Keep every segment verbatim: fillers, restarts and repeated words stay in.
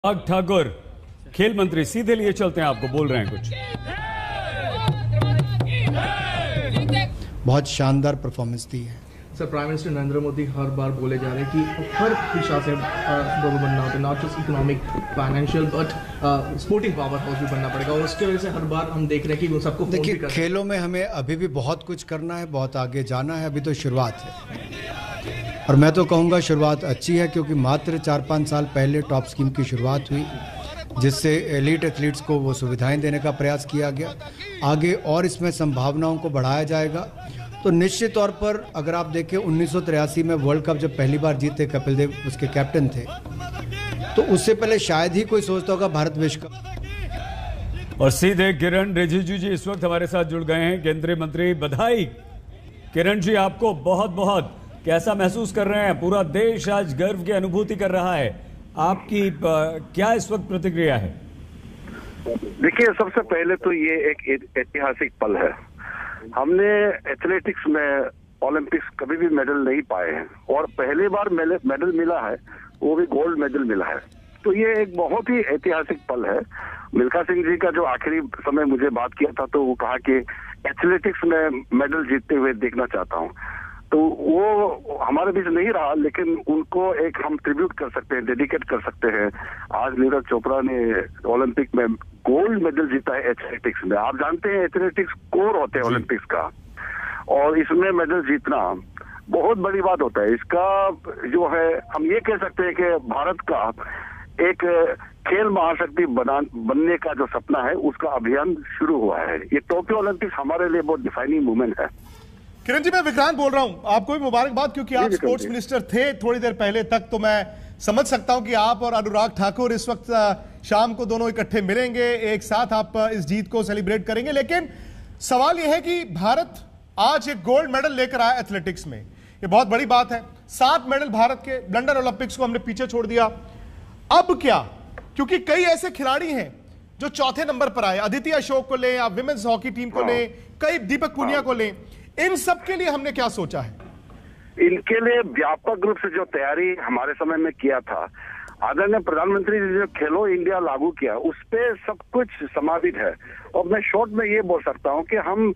अनुराग ठाकुर खेल मंत्री सीधे लिए चलते हैं, आपको बोल रहे हैं कुछ। बहुत शानदार परफॉर्मेंस दी है sir. Prime minister Narendra Modi हर बार बोले जा रहे हैं कि हर दिशा से गवर्नमेंट बनना होता है, not just economic financial but sporting power house भी बनना पड़ेगा, और उसके वजह से हर बार हम देख रहे हैं कि वो सबको देखिए, खेलों में हमें अभी भी बहुत कुछ करना है, बहुत आगे जाना है। अभी तो शुरुआत है और मैं तो कहूँगा शुरुआत अच्छी है, क्योंकि मात्र चार पाँच साल पहले टॉप स्कीम की शुरुआत हुई, जिससे एलीट एथलीट्स को वो सुविधाएं देने का प्रयास किया गया। आगे और इसमें संभावनाओं को बढ़ाया जाएगा। तो निश्चित तौर पर अगर आप देखें, उन्नीस सौ तिरासी में वर्ल्ड कप जब पहली बार जीते कपिल देव उसके कैप्टन थे, तो उससे पहले शायद ही कोई सोचता होगा भारत विश्व कप। और सीधे किरण रिजिजू जी इस वक्त हमारे साथ जुड़ गए हैं, केंद्रीय मंत्री। बधाई किरण जी आपको बहुत बहुत। कैसा महसूस कर रहे हैं? पूरा देश आज गर्व की अनुभूति कर रहा है, आपकी क्या इस वक्त प्रतिक्रिया है? देखिए, सबसे पहले तो ये एक ऐतिहासिक पल है। हमने एथलेटिक्स में ओलंपिक्स कभी भी मेडल नहीं पाए हैं, और पहली बार मेडल मिला है, वो भी गोल्ड मेडल मिला है। तो ये एक बहुत ही ऐतिहासिक पल है। मिल्खा सिंह जी का जो आखिरी समय मुझे बात किया था, तो वो कहा कि एथलेटिक्स में मेडल जीतते हुए देखना चाहता हूँ। तो वो हमारे बीच नहीं रहा, लेकिन उनको एक हम ट्रिब्यूट कर सकते हैं, डेडिकेट कर सकते हैं। आज नीरज चोपड़ा ने ओलंपिक में गोल्ड मेडल जीता है एथलेटिक्स में। आप जानते हैं एथलेटिक्स कोर होते हैं ओलंपिक्स का, और इसमें मेडल जीतना बहुत बड़ी बात होता है। इसका जो है, हम ये कह सकते हैं कि भारत का एक खेल महाशक्ति बना बनने का जो सपना है, उसका अभियान शुरू हुआ है। ये टोक्यो ओलंपिक्स हमारे लिए बहुत डिफाइनिंग मूवमेंट है। किरण जी, मैं विक्रांत बोल रहा हूं। आपको भी मुबारकबाद, क्योंकि आप स्पोर्ट्स मिनिस्टर थे थोड़ी देर पहले तक, तो मैं समझ सकता हूं कि आप और अनुराग ठाकुर इस वक्त शाम को दोनों इकट्ठे मिलेंगे, एक साथ आप इस जीत को सेलिब्रेट करेंगे। लेकिन सवाल यह है कि भारत आज एक गोल्ड मेडल लेकर आया एथलेटिक्स में, यह बहुत बड़ी बात है। सात मेडल भारत के, लंदन ओलंपिक्स को हमने पीछे छोड़ दिया। अब क्या? क्योंकि कई ऐसे खिलाड़ी हैं जो चौथे नंबर पर आए। अदिति अशोक को लें, आप विमेंस हॉकी टीम को लें, कई दीपक पुनिया को लें, इन सब के लिए हमने क्या सोचा है? इनके लिए व्यापक रूप से जो तैयारी हमारे समय में किया था, आदरणीय प्रधानमंत्री जी जो खेलो इंडिया लागू किया, उस पे सब कुछ समाहित है। और मैं शॉर्ट में ये बोल सकता हूँ कि हम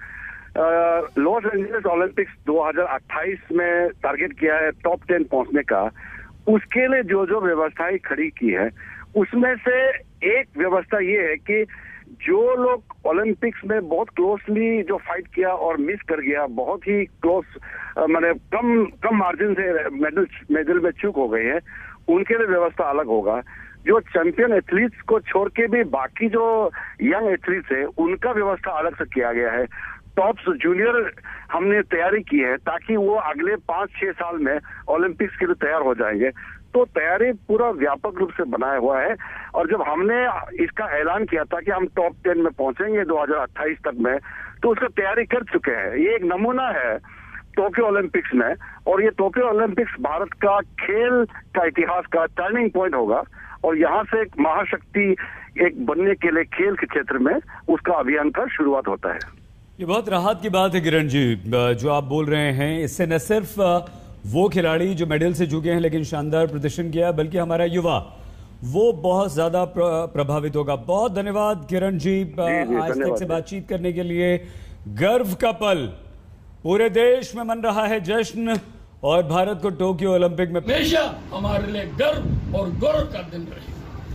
लॉस एंजलिस ओलंपिक्स दो हज़ार अट्ठाईस में टारगेट किया है टॉप टेन पहुंचने का। उसके लिए जो जो व्यवस्थाएं खड़ी की है, उसमें से एक व्यवस्था ये है कि जो लोग ओलंपिक्स में बहुत क्लोजली जो फाइट किया और मिस कर गया, बहुत ही क्लोज, मैंने कम कम मार्जिन से मेडल मेडल में चूक हो गए हैं, उनके लिए व्यवस्था अलग होगा। जो चैंपियन एथलीट्स को छोड़ के भी बाकी जो यंग एथलीट्स है, उनका व्यवस्था अलग से किया गया है। टॉप्स जूनियर हमने तैयारी की है, ताकि वो अगले पांच छह साल में ओलंपिक्स के लिए तैयार हो जाएंगे। तो तैयारी पूरा व्यापक रूप से बनाया हुआ है। और जब हमने इसका ऐलान किया था कि हम टॉप टेन में पहुंचेंगे दो हज़ार अट्ठाईस तक में, तो उसका तैयारी कर चुके हैं। ये एक नमूना है टोक्यो ओलंपिक्स में, और ये टोक्यो ओलंपिक्स भारत का खेल का इतिहास का टर्निंग पॉइंट होगा, और यहाँ से एक महाशक्ति एक बनने के लिए खेल के क्षेत्र में उसका अभियान का शुरुआत होता है। ये बहुत राहत की बात है किरण जी, जो आप बोल रहे हैं। इससे न सिर्फ वो खिलाड़ी जो मेडल से चुके हैं लेकिन शानदार प्रदर्शन किया, बल्कि हमारा युवा वो बहुत ज्यादा प्रभावित होगा। बहुत धन्यवाद किरण जी, आज तक से बातचीत करने के लिए। गर्व का पल, पूरे देश में मन रहा है जश्न, और भारत को टोक्यो ओलंपिक में हमेशा हमारे लिए गर्व और गौरव का दिन रहे।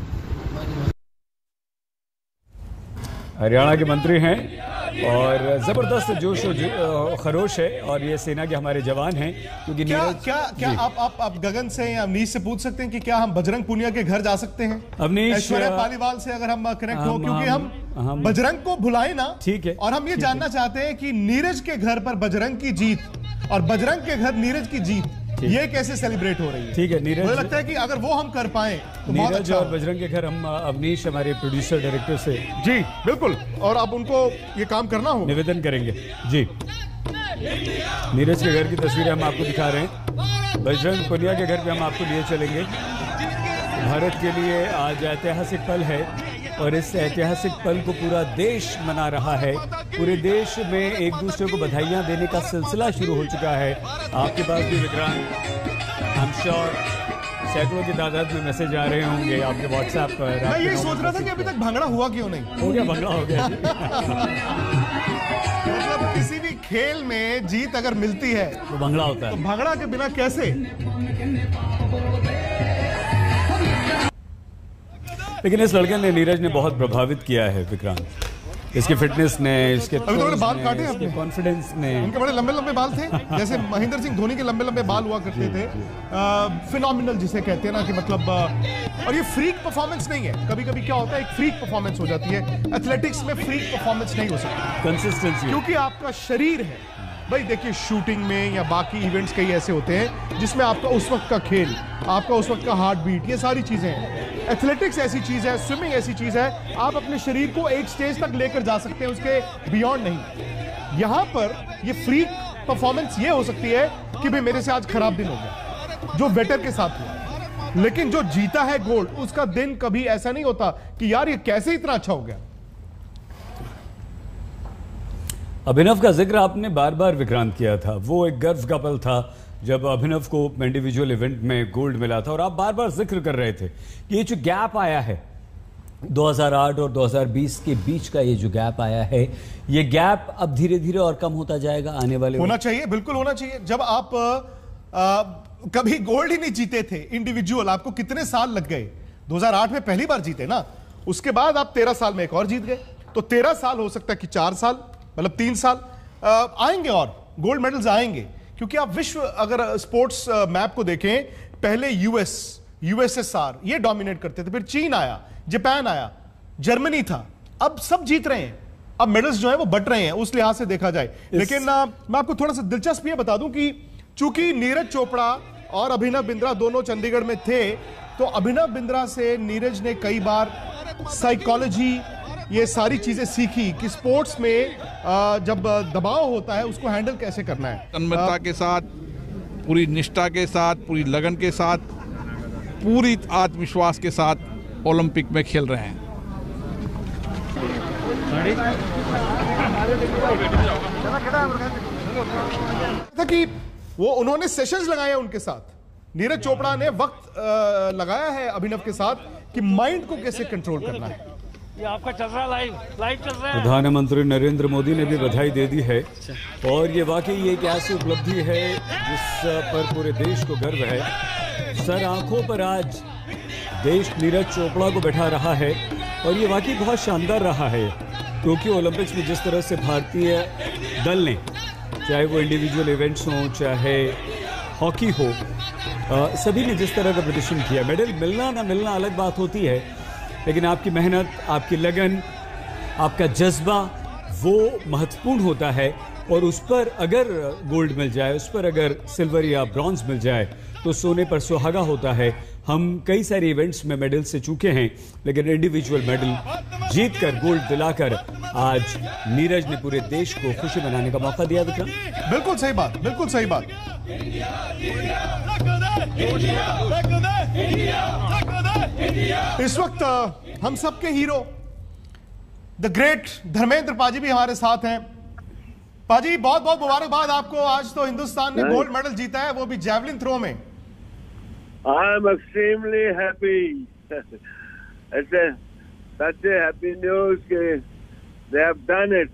हरियाणा के मंत्री हैं और जबरदस्त जोश और खरोश है, और ये सेना के हमारे जवान हैं। क्योंकि क्या क्या क्या आप आप आप गगन से या अवनीश से पूछ सकते हैं कि क्या हम बजरंग पुनिया के घर जा सकते हैं? अवनीश, ऐश्वर्या पालीवाल से अगर हम कनेक्ट हो, क्योंकि हम, हम बजरंग को भुलाए ना, ठीक है, और हम ये जानना चाहते हैं कि नीरज के घर पर बजरंग की जीत और बजरंग के घर नीरज की जीत, ये कैसे सेलिब्रेट हो रही है? ठीक है नीरज, मुझे लगता है कि अगर वो हम कर पाए तो बहुत अच्छा। और बजरंग के घर हम अवनीश हमारे प्रोड्यूसर डायरेक्टर से जी बिल्कुल, और अब उनको ये काम करना हो, निवेदन करेंगे जी। नीरज के घर की तस्वीरें हम आपको दिखा रहे हैं, बजरंग पुनिया के घर पे हम आपको लिए चलेंगे। भारत के लिए आज ऐतिहासिक पल है, और इस ऐतिहासिक पल को पूरा देश मना रहा है। पूरे देश में एक दूसरे को बधाइयां देने का सिलसिला शुरू हो चुका है। आपके पास भी विक्रांत, आई एम श्योर सैकड़ों की तादाद में मैसेज आ रहे होंगे आपके व्हाट्सएप पर। मैं यही सोच रहा था कि अभी तक भंगड़ा हुआ क्यों नहीं। हो गया, भंगड़ा हो गया। मतलब किसी भी खेल में जीत अगर मिलती है तो भंगड़ा होता है, तो भंगड़ा के बिना कैसे। लेकिन इस लड़के ने, नीरज ने बहुत प्रभावित किया है विक्रांत। इसकी फिटनेस ने, इसके अभी तो बाल काटे इसके कॉन्फिडेंस ने। उनके बड़े लंबे लंबे बाल थे, जैसे महेंद्र सिंह धोनी के लंबे लंबे बाल हुआ करते थे। फिनोमिनल जिसे कहते हैं ना कि मतलब आ, और ये फ्रीक परफॉर्मेंस नहीं है। कभी कभी क्या होता है, एक फ्रीक परफॉर्मेंस हो जाती है। एथलेटिक्स में फ्रीक परफॉर्मेंस नहीं हो सकती, कंसिस्टेंसी, क्योंकि आपका शरीर है भाई। देखिए शूटिंग में या बाकी इवेंट्स कई ऐसे होते हैं जिसमें आपका उस वक्त का खेल, आपका उस वक्त का हार्ट बीट, ये सारी चीजें हैं। एथलेटिक्स ऐसी चीज है, स्विमिंग ऐसी चीज है, आप अपने शरीर को एक स्टेज तक लेकर जा सकते हैं, उसके बियॉन्ड नहीं। यहां पर ये फ्रीक परफॉर्मेंस ये हो सकती है कि भाई मेरे से आज खराब दिन हो गया, जो वेटर के साथ हुआ। लेकिन जो जीता है गोल्ड, उसका दिन कभी ऐसा नहीं होता कि यार ये कैसे इतना अच्छा हो गया। अभिनव का जिक्र आपने बार बार विक्रांत किया था। वो एक गर्व का पल था जब अभिनव को इंडिविजुअल इवेंट में गोल्ड मिला था, और आप बार बार जिक्र कर रहे थे कि ये जो गैप आया है दो हज़ार आठ और दो हज़ार बीस के बीच का, ये जो गैप आया है, ये गैप अब धीरे धीरे और कम होता जाएगा आने वाले। होना चाहिए, बिल्कुल होना चाहिए। जब आप आ, कभी गोल्ड ही नहीं जीते थे इंडिविजुअल, आपको कितने साल लग गए? दो हज़ार आठ में पहली बार जीते ना, उसके बाद आप तेरह साल में एक और जीत गए, तो तेरह साल हो सकता है कि चार साल, मतलब तीन साल आ, आएंगे और गोल्ड मेडल्स आएंगे। क्योंकि आप विश्व अगर स्पोर्ट्स मैप को देखें, पहले यूएस, यूएसएसआर ये डोमिनेट करते थे, फिर चीन आया, जापान आया, जर्मनी था, अब सब जीत रहे हैं। अब मेडल्स जो है वो बट रहे हैं उस लिहाज से देखा जाए। लेकिन आ, मैं आपको थोड़ा सा दिलचस्प ये बता दूं कि चूंकि नीरज चोपड़ा और अभिनव बिंद्रा दोनों चंडीगढ़ में थे, तो अभिनव बिंद्रा से नीरज ने कई बार साइकोलॉजी, ये सारी चीजें सीखी कि स्पोर्ट्स में जब दबाव होता है उसको हैंडल कैसे करना है। तन्मयता के साथ, पूरी निष्ठा के साथ, पूरी लगन के साथ, पूरी आत्मविश्वास के साथ ओलंपिक में खेल रहे हैं। कि वो उन्होंने सेशंस लगाए उनके साथ, नीरज चोपड़ा ने वक्त लगाया है अभिनव के साथ कि माइंड को कैसे कंट्रोल करना है। ये आपका चल रहा है, लाइव लाइव चल रहा है। प्रधानमंत्री नरेंद्र मोदी ने भी बधाई दे दी है, और ये वाकई एक ऐसी उपलब्धि है जिस पर पूरे देश को गर्व है। सर आंखों पर आज देश नीरज चोपड़ा को बैठा रहा है, और ये वाकई बहुत शानदार रहा है। टोक्यो ओलंपिक्स में जिस तरह से भारतीय दल ने, चाहे वो इंडिविजुअल इवेंट्स हों, चाहे हॉकी हो, आ, सभी ने जिस तरह का प्रदर्शन किया, मेडल मिलना ना मिलना अलग बात होती है, लेकिन आपकी मेहनत, आपकी लगन, आपका जज्बा वो महत्वपूर्ण होता है। और उस पर अगर गोल्ड मिल जाए, उस पर अगर सिल्वर या ब्रॉन्ज मिल जाए, तो सोने पर सुहागा होता है। हम कई सारे इवेंट्स में मेडल से चूके हैं, लेकिन इंडिविजुअल मेडल जीतकर, गोल्ड दिलाकर आज नीरज ने पूरे देश को खुशी मनाने का मौका दिया। विक्रम, बिल्कुल सही बात, बिल्कुल सही बात। इस वक्त हम सबके हीरो द ग्रेट धर्मेंद्र पाजी भी हमारे साथ हैं। पाजी, बहुत बहुत मुबारकबाद आपको, आज तो हिंदुस्तान ने गोल्ड मेडल जीता है, वो भी जैवलिन थ्रो में। I am extremely happy. It's a, such a happy news कि they have done it.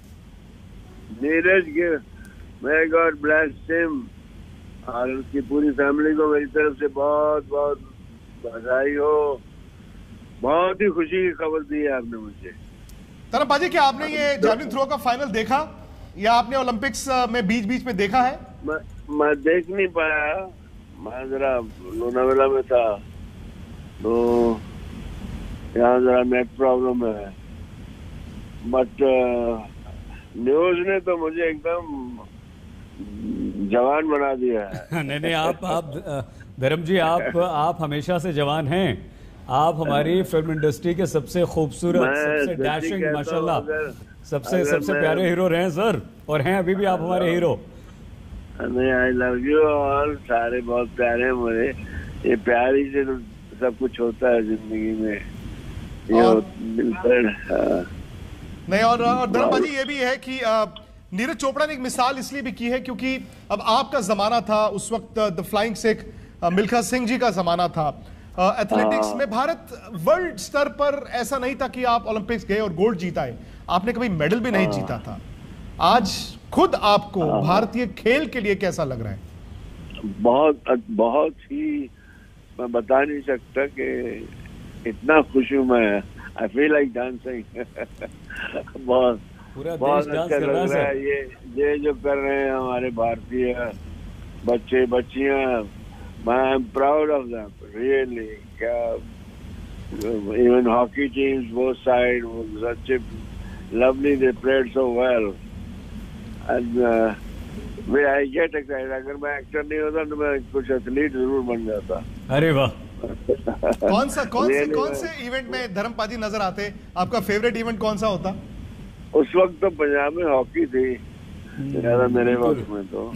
Neeraj के, may God bless him, और उसकी पूरी फैमिली को मेरी तरफ से बहुत बहुत बधाई हो। बहुत ही खुशी की खबर दी है आपने मुझे। तरन पाजी, क्या आपने ये जैवलिन थ्रो का फाइनल देखा, या आपने ओलंपिक्स में बीच बीच में देखा है? मैं मैं देख नहीं पाया, मैं जरा लोनावाला में था, तो यहाँ जरा नेट प्रॉब्लम है। बट न्यूज ने तो मुझे एकदम जवान बना दिया है। नहीं नहीं, आप आप धर्म जी, आप आप हमेशा से जवान हैं। आप हमारी फिल्म इंडस्ट्री के सबसे खूबसूरत, सबसे डैशिंग, माशाल्लाह, सबसे सबसे प्यारे हीरो रहे हैं सर, और हैं अभी भी आप हमारे हीरो। नहीं, आई लव यू, और सारे बहुत प्यारे हैं मुझे। ये प्यार ही से तो सब कुछ होता है जिंदगी में, ये मिलकर। नहीं, और, और धर्म पाजी, ये भी है कि नीरज चोपड़ा ने एक मिसाल इसलिए भी की है क्योंकि अब आपका जमाना था उस वक्त, द फ्लाइंग सिख, मिल्खा सिंह जी का जमाना था। एथलेटिक्स में भारत वर्ल्ड स्तर पर ऐसा नहीं था कि आप ओलंपिक्स गए और गोल्ड जीता है, आपने कभी मेडल भी नहीं जीता था। आज खुद आपको भारतीय खेल के लिए कैसा लग रहा है? बहुत बहुत ही, मैं बता नहीं सकता कि इतना खुश हूं मैं। I feel like dancing. बहुत बहुत अच्छा लग रहा है। ये ये जो कर रहे हैं हमारे भारतीय बच्चे बच्चियां, मैं I am proud of them really. क्या even hockey teams both side such lovely, they played so well and way I get excited. अगर मैं एक्टर नहीं होता तो मैं कुछ एथलीट जरूर बन जाता। अरे वाह। कौन सा कौन से कौन से इवेंट में धर्मपाजी नजर आते? आपका फेवरेट इवेंट कौन सा होता? उस वक्त तो पंजाब में हॉकी थी ज्यादा मेरे वक्त में तो,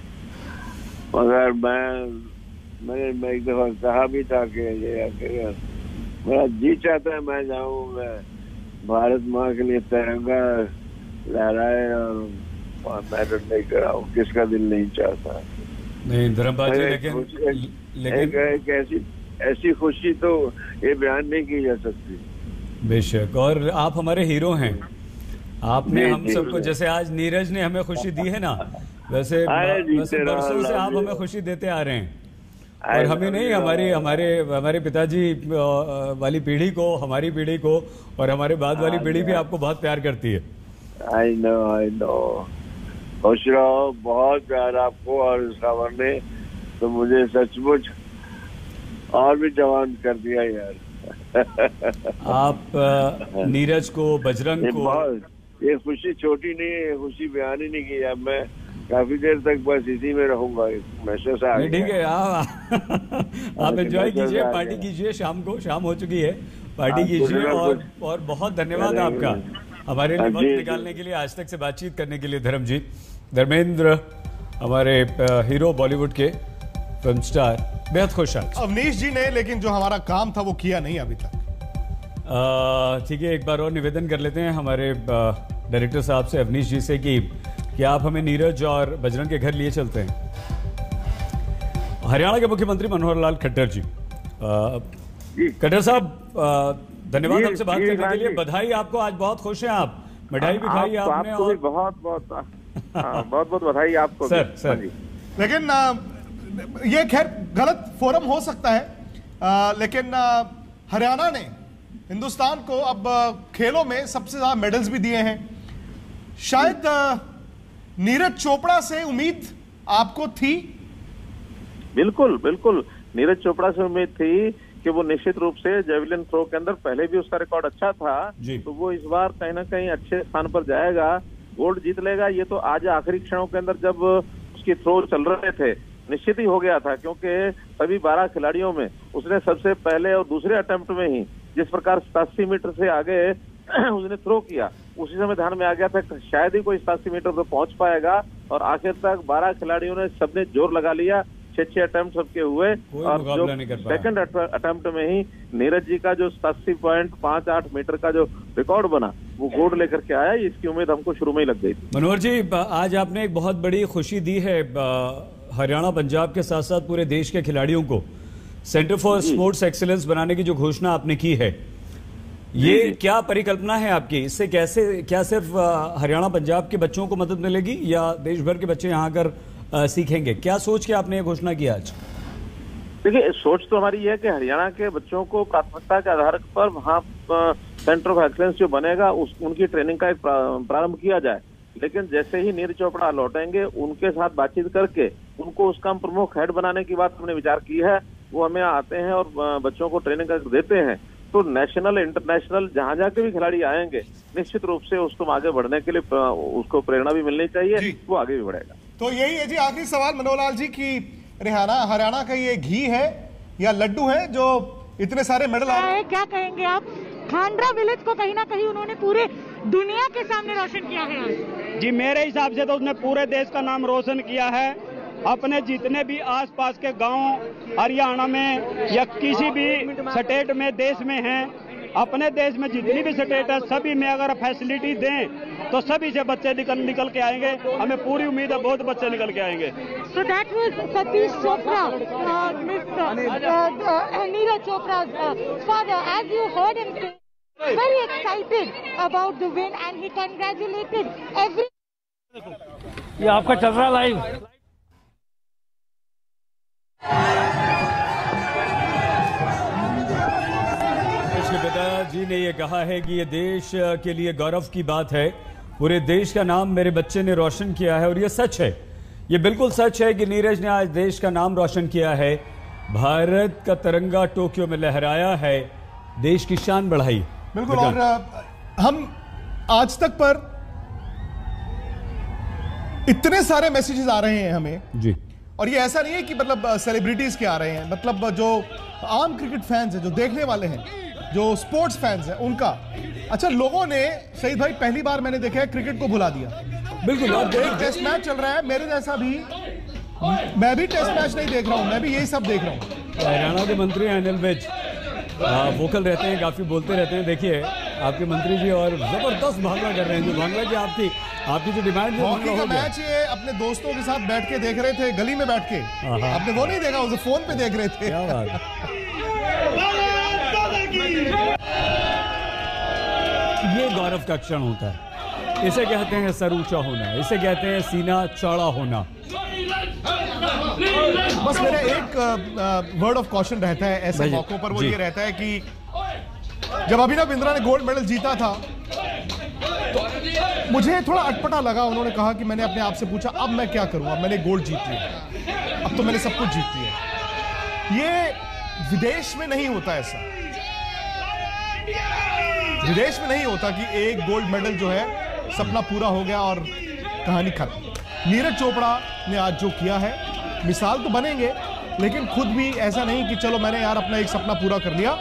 मगर मैं मैंने मैं एक दफा कहा भी था कि ये मेरा जी चाहता है मैं जाऊं, मैं भारत माँ के लिए तिरंगा लहराए और मेडल लेकर आऊं। किसका दिल नहीं चाहता? नहीं धर्मपाजी, लेकिन लेकिन एक, एक ऐसी ऐसी खुशी तो ये बयान नहीं की जा सकती। बेशक, और आप हमारे हीरो हैं। आपने हम सबको, जैसे आज नीरज ने हमें खुशी दी है ना, वैसे वैसे बरसों से आप हमें खुशी देते आ रहे हैं। और हमें नहीं, हमारी हमारे हमारे पिताजी वाली पीढ़ी को, हमारी पीढ़ी को और हमारे बाद वाली पीढ़ी भी आपको बहुत प्यार करती है। I know I know. खुश रहो, बहुत प्यार आपको। और इस खबर ने तो मुझे सचमुच और भी जवान कर दिया यार। आप नीरज को, बजरंग को, ये खुशी छोटी नहीं है, खुशी बयान ही नहीं की। अब मैं काफी देर तक बस इसी में रहूंगा। ठीक है, आप आप एंजॉय कीजिए, पार्टी कीजिए। शाम को शाम हो चुकी है, पार्टी कीजिए। और और बहुत धन्यवाद आपका हमारे लिए वक्त निकालने के लिए, आज तक से बातचीत करने के लिए। धर्मजीत धर्मेंद्र, हमारे हीरो बॉलीवुड के फिल्म स्टार, बेहद खुश आज। अवनीश जी ने लेकिन जो हमारा काम था वो किया नहीं अभी तक। ठीक है, एक बार और निवेदन कर लेते हैं हमारे डायरेक्टर साहब से, अवनीश जी से, कि क्या आप हमें नीरज और बजरंग के घर लिए चलते हैं। हरियाणा के मुख्यमंत्री मनोहर लाल खट्टर जी, खट्टर साहब धन्यवाद हमसे बात करने के लिए। बधाई आपको, आज बहुत खुश हैं आप, मिठाई भी खाई आपने। आपको और बहुत बहुत बहुत बहुत बधाई आपको सर सर। लेकिन ये खैर गलत फोरम हो सकता है, आ, लेकिन आ, हरियाणा ने हिंदुस्तान को अब खेलों में सबसे ज्यादा मेडल्स भी दिए हैं। शायद आ, नीरज चोपड़ा से उम्मीद आपको थी? बिल्कुल बिल्कुल, नीरज चोपड़ा से उम्मीद थी कि वो निश्चित रूप से जेवलिन थ्रो के अंदर पहले भी उसका रिकॉर्ड अच्छा था, तो वो इस बार कहीं ना कहीं अच्छे स्थान पर जाएगा, गोल्ड जीत लेगा। ये तो आज आखिरी क्षणों के अंदर जब उसकी थ्रो चल रहे थे निश्चित ही हो गया था, क्योंकि सभी बारह खिलाड़ियों में उसने सबसे पहले और दूसरे अटेम्प्ट में ही जिस प्रकार सतासी मीटर से आगे उसने थ्रो किया, उसी समय ध्यान में आ गया था शायद ही कोई सतासी मीटर पर पहुंच पाएगा। और आखिर तक बारह खिलाड़ियों ने सबने जोर लगा लिया, छह छह अटेम्प्ट सबके हुए, और जो सेकंड अटेम्प्ट में ही नीरज जी का जो सतासी पॉइंट पांच आठ मीटर का जो रिकॉर्ड बना वो गोल्ड लेकर के आया। इसकी उम्मीद हमको शुरू में ही लग गई थी। मनोहर जी, आज आपने एक बहुत बड़ी खुशी दी है हरियाणा, पंजाब के साथ साथ पूरे देश के खिलाड़ियों को। सेंटर फॉर स्पोर्ट्स एक्सीलेंस बनाने की जो घोषणा आपने की है, ये क्या परिकल्पना है आपकी? इससे कैसे, क्या सिर्फ हरियाणा पंजाब के बच्चों को मदद मिलेगी या देश भर के बच्चे यहाँ आकर सीखेंगे? क्या सोच के आपने ये घोषणा की आज? देखिए, सोच तो हमारी है कि हरियाणा के बच्चों को प्राथमिकता के आधार पर वहाँ सेंटर ऑफ एक्सीलेंस जो बनेगा उस उनकी ट्रेनिंग का एक प्रारंभ किया जाए। लेकिन जैसे ही नीरज चोपड़ा लौटेंगे उनके साथ बातचीत करके उनको उसका हम प्रमुख हेड बनाने की बात हमने विचार की है। वो हमें आते हैं और बच्चों को ट्रेनिंग कर देते हैं, तो नेशनल इंटरनेशनल जहां जहां के भी खिलाड़ी आएंगे निश्चित रूप से उसको आगे बढ़ने के लिए उसको प्रेरणा भी मिलनी चाहिए, वो आगे भी बढ़ेगा। तो यही है जी आखिरी सवाल मनोहरलाल जी की, हरियाणा हरियाणा का ये घी है या लड्डू है जो इतने सारे मेडल आ रहे हैं? क्या कहेंगे आप? खांडरा विलेज को कहीं ना कहीं उन्होंने पूरे दुनिया के सामने रोशन किया है। जी मेरे हिसाब से तो उसने पूरे देश का नाम रोशन किया है। अपने जितने भी आसपास के गांव हरियाणा में या किसी भी स्टेट में देश में हैं, अपने देश में जितनी भी स्टेट है सभी में अगर फैसिलिटी दें तो सभी से बच्चे निकल निकल के आएंगे। हमें पूरी उम्मीद है बहुत बच्चे निकल के आएंगे। So that was Satish Chopra, uh, Mister Uh, uh, Neeraj Chopra's uh, father. As you heard him say, very excited about the win and he congratulated every. ये आपका चल रहा लाइव। इसके पिताजी ने ये कहा है कि ये देश के लिए गौरव की बात है, पूरे देश का नाम मेरे बच्चे ने रोशन किया है और ये सच है, ये बिल्कुल सच है कि नीरज ने आज देश का नाम रोशन किया है, भारत का तिरंगा टोक्यो में लहराया है, देश की शान बढ़ाई। बिल्कुल। और हम आज तक पर इतने सारे मैसेजेस आ रहे हैं हमें जी, और ये ऐसा नहीं है कि मतलब सेलिब्रिटीज के आ रहे हैं, मतलब जो आम क्रिकेट फैंस हैं, जो देखने वाले हैं, जो स्पोर्ट्स फैंस हैं उनका। अच्छा, लोगों ने शहीद भाई पहली बार मैंने देखा है क्रिकेट को भुला दिया। बिल्कुल। और एक टेस्ट मैच चल रहा है, मेरे जैसा भी मैं भी टेस्ट मैच नहीं देख रहा हूं, मैं भी यही सब देख रहा हूं। हरियाणा के मंत्री अनिल विज वोकल रहते हैं, काफी बोलते रहते हैं। देखिए आपके मंत्री जी और जबरदस्त भांगड़ा कर रहे हैं, जो भांगड़ा की आपकी आपकी जो डिमांड है। हॉकी का मैच ये अपने दोस्तों के साथ बैठ के देख रहे थे, गली में बैठ के। आपने वो नहीं देखा, उसे फोन पे देख रहे थे। क्या बात। ये गौरव का क्षण होता है, इसे कहते हैं सर ऊंचा होना, इसे कहते हैं सीना चौड़ा होना। बस मेरा एक वर्ड ऑफ कॉशन रहता है ऐसे मौकों पर, वो ये रहता है कि जब अभिनव बिंद्रा ने गोल्ड मेडल जीता था तो मुझे थोड़ा अटपटा लगा। उन्होंने कहा कि मैंने अपने आप से पूछा अब मैं क्या करूं, अब मैंने गोल्ड जीत लिया, अब तो मैंने सब कुछ जीत लिया। ये विदेश में नहीं होता, ऐसा विदेश में नहीं होता कि एक गोल्ड मेडल जो है सपना पूरा हो गया और कहानी खत्म। नीरज चोपड़ा ने आज जो किया है, मिसाल तो बनेंगे, लेकिन खुद भी ऐसा नहीं कि चलो मैंने यार अपना एक सपना पूरा कर लिया,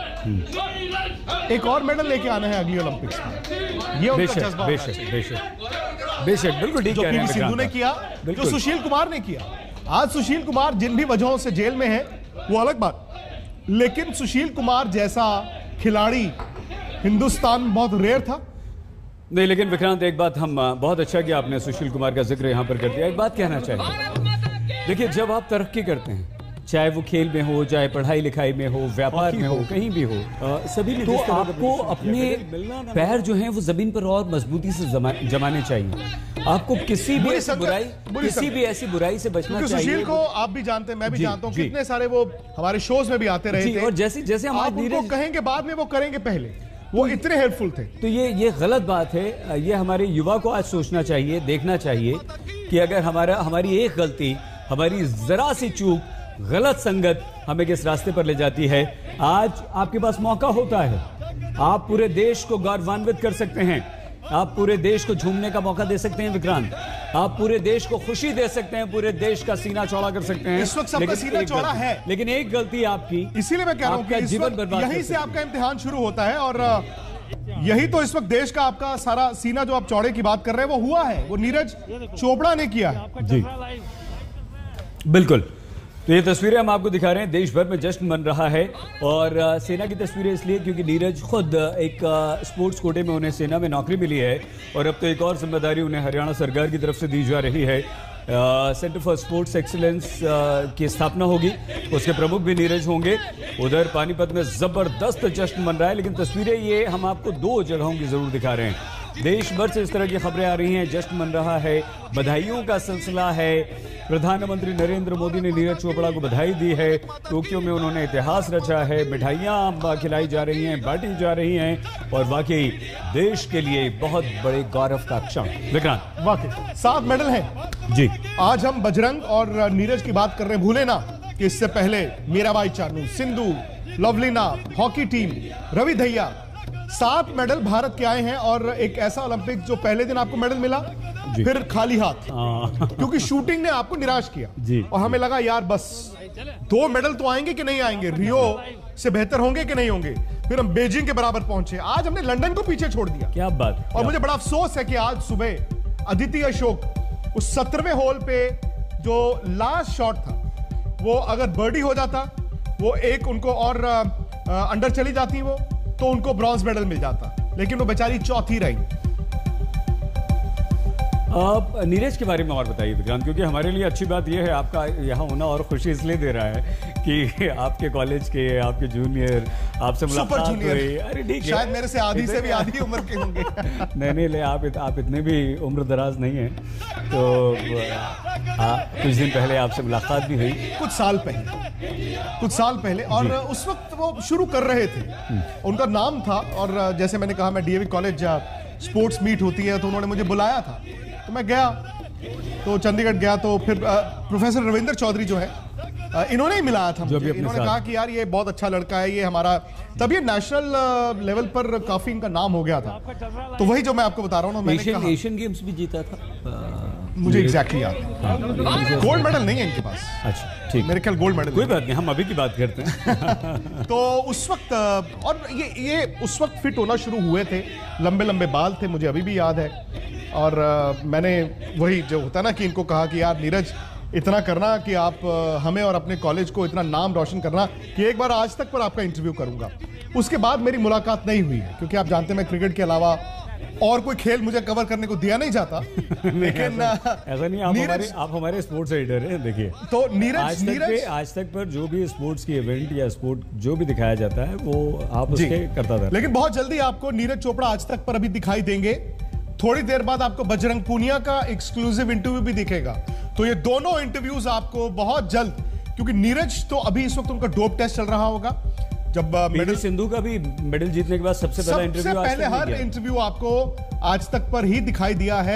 एक और मेडल लेके आना है अगली ओलंपिक्स में। ये उनका जज्बा होना चाहिए। बेशक बेशक बिल्कुल ठीक जो पीवी सिंधु ने किया, जो सुशील कुमार ने किया। आज सुशील कुमार जिन भी वजहों से जेल में है वो अलग बात, लेकिन सुशील कुमार जैसा खिलाड़ी हिंदुस्तान में बहुत रेयर था। नहीं, लेकिन विक्रांत एक बात, हम बहुत अच्छा किया आपने सुशील कुमार का जिक्र यहाँ पर कर दिया। एक बात कहना चाहिए, देखिए जब आप तरक्की करते हैं, चाहे वो खेल में हो, चाहे पढ़ाई लिखाई में हो, व्यापार में हो, कहीं भी हो, आ, सभी में तो आपको अपने पैर जो हैं वो जमीन पर और मजबूती से जमा, जमाने चाहिए। आपको किसी भी ऐसी बुराई किसी भी ऐसी बुराई से बचना चाहिए। सुशील को आप भी जानते हैं, मैं भी जानता हूँ, कितने सारे वो हमारे शोज में भी आते रहे थे, और जैसे जैसे हम आप उनको कहेंगे बाद में, वो करेंगे पहले, वो इतने हेल्पफुल थे। तो ये ये गलत बात है। ये हमारे युवा को आज सोचना चाहिए, देखना चाहिए कि अगर हमारा हमारी एक गलती, हमारी जरा सी चूक, गलत संगत हमें किस रास्ते पर ले जाती है। आज आपके पास मौका होता है, आप पूरे देश को गौरवान्वित कर सकते हैं, आप पूरे देश को झूमने का मौका दे सकते हैं विक्रांत, आप पूरे देश को खुशी दे सकते हैं, पूरे देश का सीना चौड़ा कर सकते हैं। इस वक्त सबका सीना चौड़ा है, लेकिन एक गलती आपकी, इसीलिए मैं कह रहा हूं कि जीवन बर्बाद, यहीं से आपका इम्तिहान शुरू होता है। और यही तो इस वक्त देश का आपका सारा सीना जो आप चौड़े की बात कर रहे हैं वो हुआ है, वो नीरज चोपड़ा ने किया है। जी बिल्कुल। तो ये तस्वीरें हम आपको दिखा रहे हैं, देश भर में जश्न मन रहा है। और आ, सेना की तस्वीरें इसलिए क्योंकि नीरज खुद एक आ, स्पोर्ट्स कोटे में उन्हें सेना में नौकरी मिली है, और अब तो एक और जिम्मेदारी उन्हें हरियाणा सरकार की तरफ से दी जा रही है। सेंटर फॉर स्पोर्ट्स एक्सीलेंस की स्थापना होगी, उसके प्रमुख भी नीरज होंगे। उधर पानीपत में जबरदस्त जश्न मन रहा है, लेकिन तस्वीरें ये हम आपको दो जगहों की जरूर दिखा रहे हैं। देश भर से इस तरह की खबरें आ रही हैं, जश्न मन रहा है, बधाइयों का सिलसिला है। प्रधानमंत्री नरेंद्र मोदी ने नीरज चोपड़ा को बधाई दी है, टोक्यो में उन्होंने इतिहास रचा है, मिठाइयां खिलाई जा रही हैं, बांटी जा रही हैं, और वाकई देश के लिए बहुत बड़े गौरव का क्षण। विक्रांत, वाकई सात मेडल हैं जी। आज हम बजरंग और नीरज की बात कर रहे हैं, भूले ना कि इससे पहले मीराबाई चानू, सिंधु, लवलीना, हॉकी टीम, रवि दहिया, सात मेडल भारत के आए हैं। और एक ऐसा ओलंपिक जो पहले दिन आपको मेडल मिला, फिर खाली हाथ, क्योंकि शूटिंग ने आपको निराश किया जी। और हमें लगा यार बस दो मेडल तो आएंगे कि नहीं आएंगे, रियो से बेहतर होंगे कि नहीं होंगे, फिर हम बीजिंग के बराबर पहुंचे। आज हमने लंदन को पीछे छोड़ दिया। क्या बात। और मुझे बड़ा अफसोस है कि आज सुबह अदिति अशोक उस सत्रहवें होल पे जो लास्ट शॉट था, वो अगर बर्डी हो जाता, वो एक उनको और अंडर चली जाती वो, तो उनको ब्रॉन्ज मेडल मिल जाता, लेकिन वो बेचारी चौथी रही। आप नीरज के बारे में और बताइए विक्रांत, क्योंकि हमारे लिए अच्छी बात यह है आपका यहाँ होना और खुशी इसलिए दे रहा है कि आपके कॉलेज के आपके जूनियर आपसे मुलाकात हुई। अरे ठीक है, शायद मेरे से आधी से भी आधी उम्र के होंगे। नहीं नहीं ले आप इत, आप इतने भी उम्र दराज नहीं हैं, तो आ, कुछ दिन पहले आपसे मुलाकात भी हुई, कुछ साल पहले कुछ साल पहले और उस वक्त वो शुरू कर रहे थे, उनका नाम था। और जैसे मैंने कहा, मैं डीएवी कॉलेज स्पोर्ट्स मीट होती है तो उन्होंने मुझे बुलाया था, तो मैं गया, तो चंडीगढ़ गया, तो फिर आ, प्रोफेसर रविंदर चौधरी जो है आ, इन्होंने ही मिलाया था मुझे। इन्होंने कहा कि यार ये बहुत अच्छा लड़का है, ये हमारा, तब ये नेशनल लेवल पर काफी इनका नाम हो गया था। तो वही जो मैं आपको बता रहा हूँ ना, मैंने एशियन एशियन गेम्स भी जीता था, आ, मुझे एग्जैक्टली याद है। गोल्ड मेडल नहीं है इनके पास। अच्छा ठीक, मेरे ख्याल गोल्ड मेडल। कोई बात नहीं, हम अभी की बात करते हैं। तो उस वक्त, और ये ये उस वक्त फिट होना शुरू हुए थे, लंबे लंबे बाल थे, मुझे अभी भी याद है। और uh, मैंने वही जो होता ना कि इनको कहा कि यार नीरज इतना करना कि आप uh, हमें और अपने कॉलेज को इतना नाम रोशन करना कि एक बार आज तक पर आपका इंटरव्यू करूंगा। उसके बाद मेरी मुलाकात नहीं हुई है, क्योंकि आप जानते हैं मैं क्रिकेट के अलावा और कोई खेल मुझे कवर करने को दिया नहीं जाता। लेकिन ऐसा, ऐसा नहीं, आप हमारे आप हमारे स्पोर्ट्स एडिटर हैं। देखिए, तो नीरज आज तक पे आज तक पर जो भी स्पोर्ट्स की इवेंट या स्पोर्ट जो भी दिखाया जाता है वो आप उसके करता था। लेकिन बहुत जल्दी आपको नीरज चोपड़ा आज तक पर अभी दिखाई देंगे। थोड़ी देर बाद आपको बजरंग पूनिया का एक्सक्लूसिव इंटरव्यू भी दिखेगा। तो ये दोनों इंटरव्यूज आपको बहुत जल्द, क्योंकि नीरज तो अभी इस वक्त उनका डोप टेस्ट चल रहा होगा। जब मेडल सिंधु का भी मेडल जीतने के बाद सबसे पहला इंटरव्यू, सबसे पहले हर इंटरव्यू आपको आज तक पर ही दिखाई दिया है।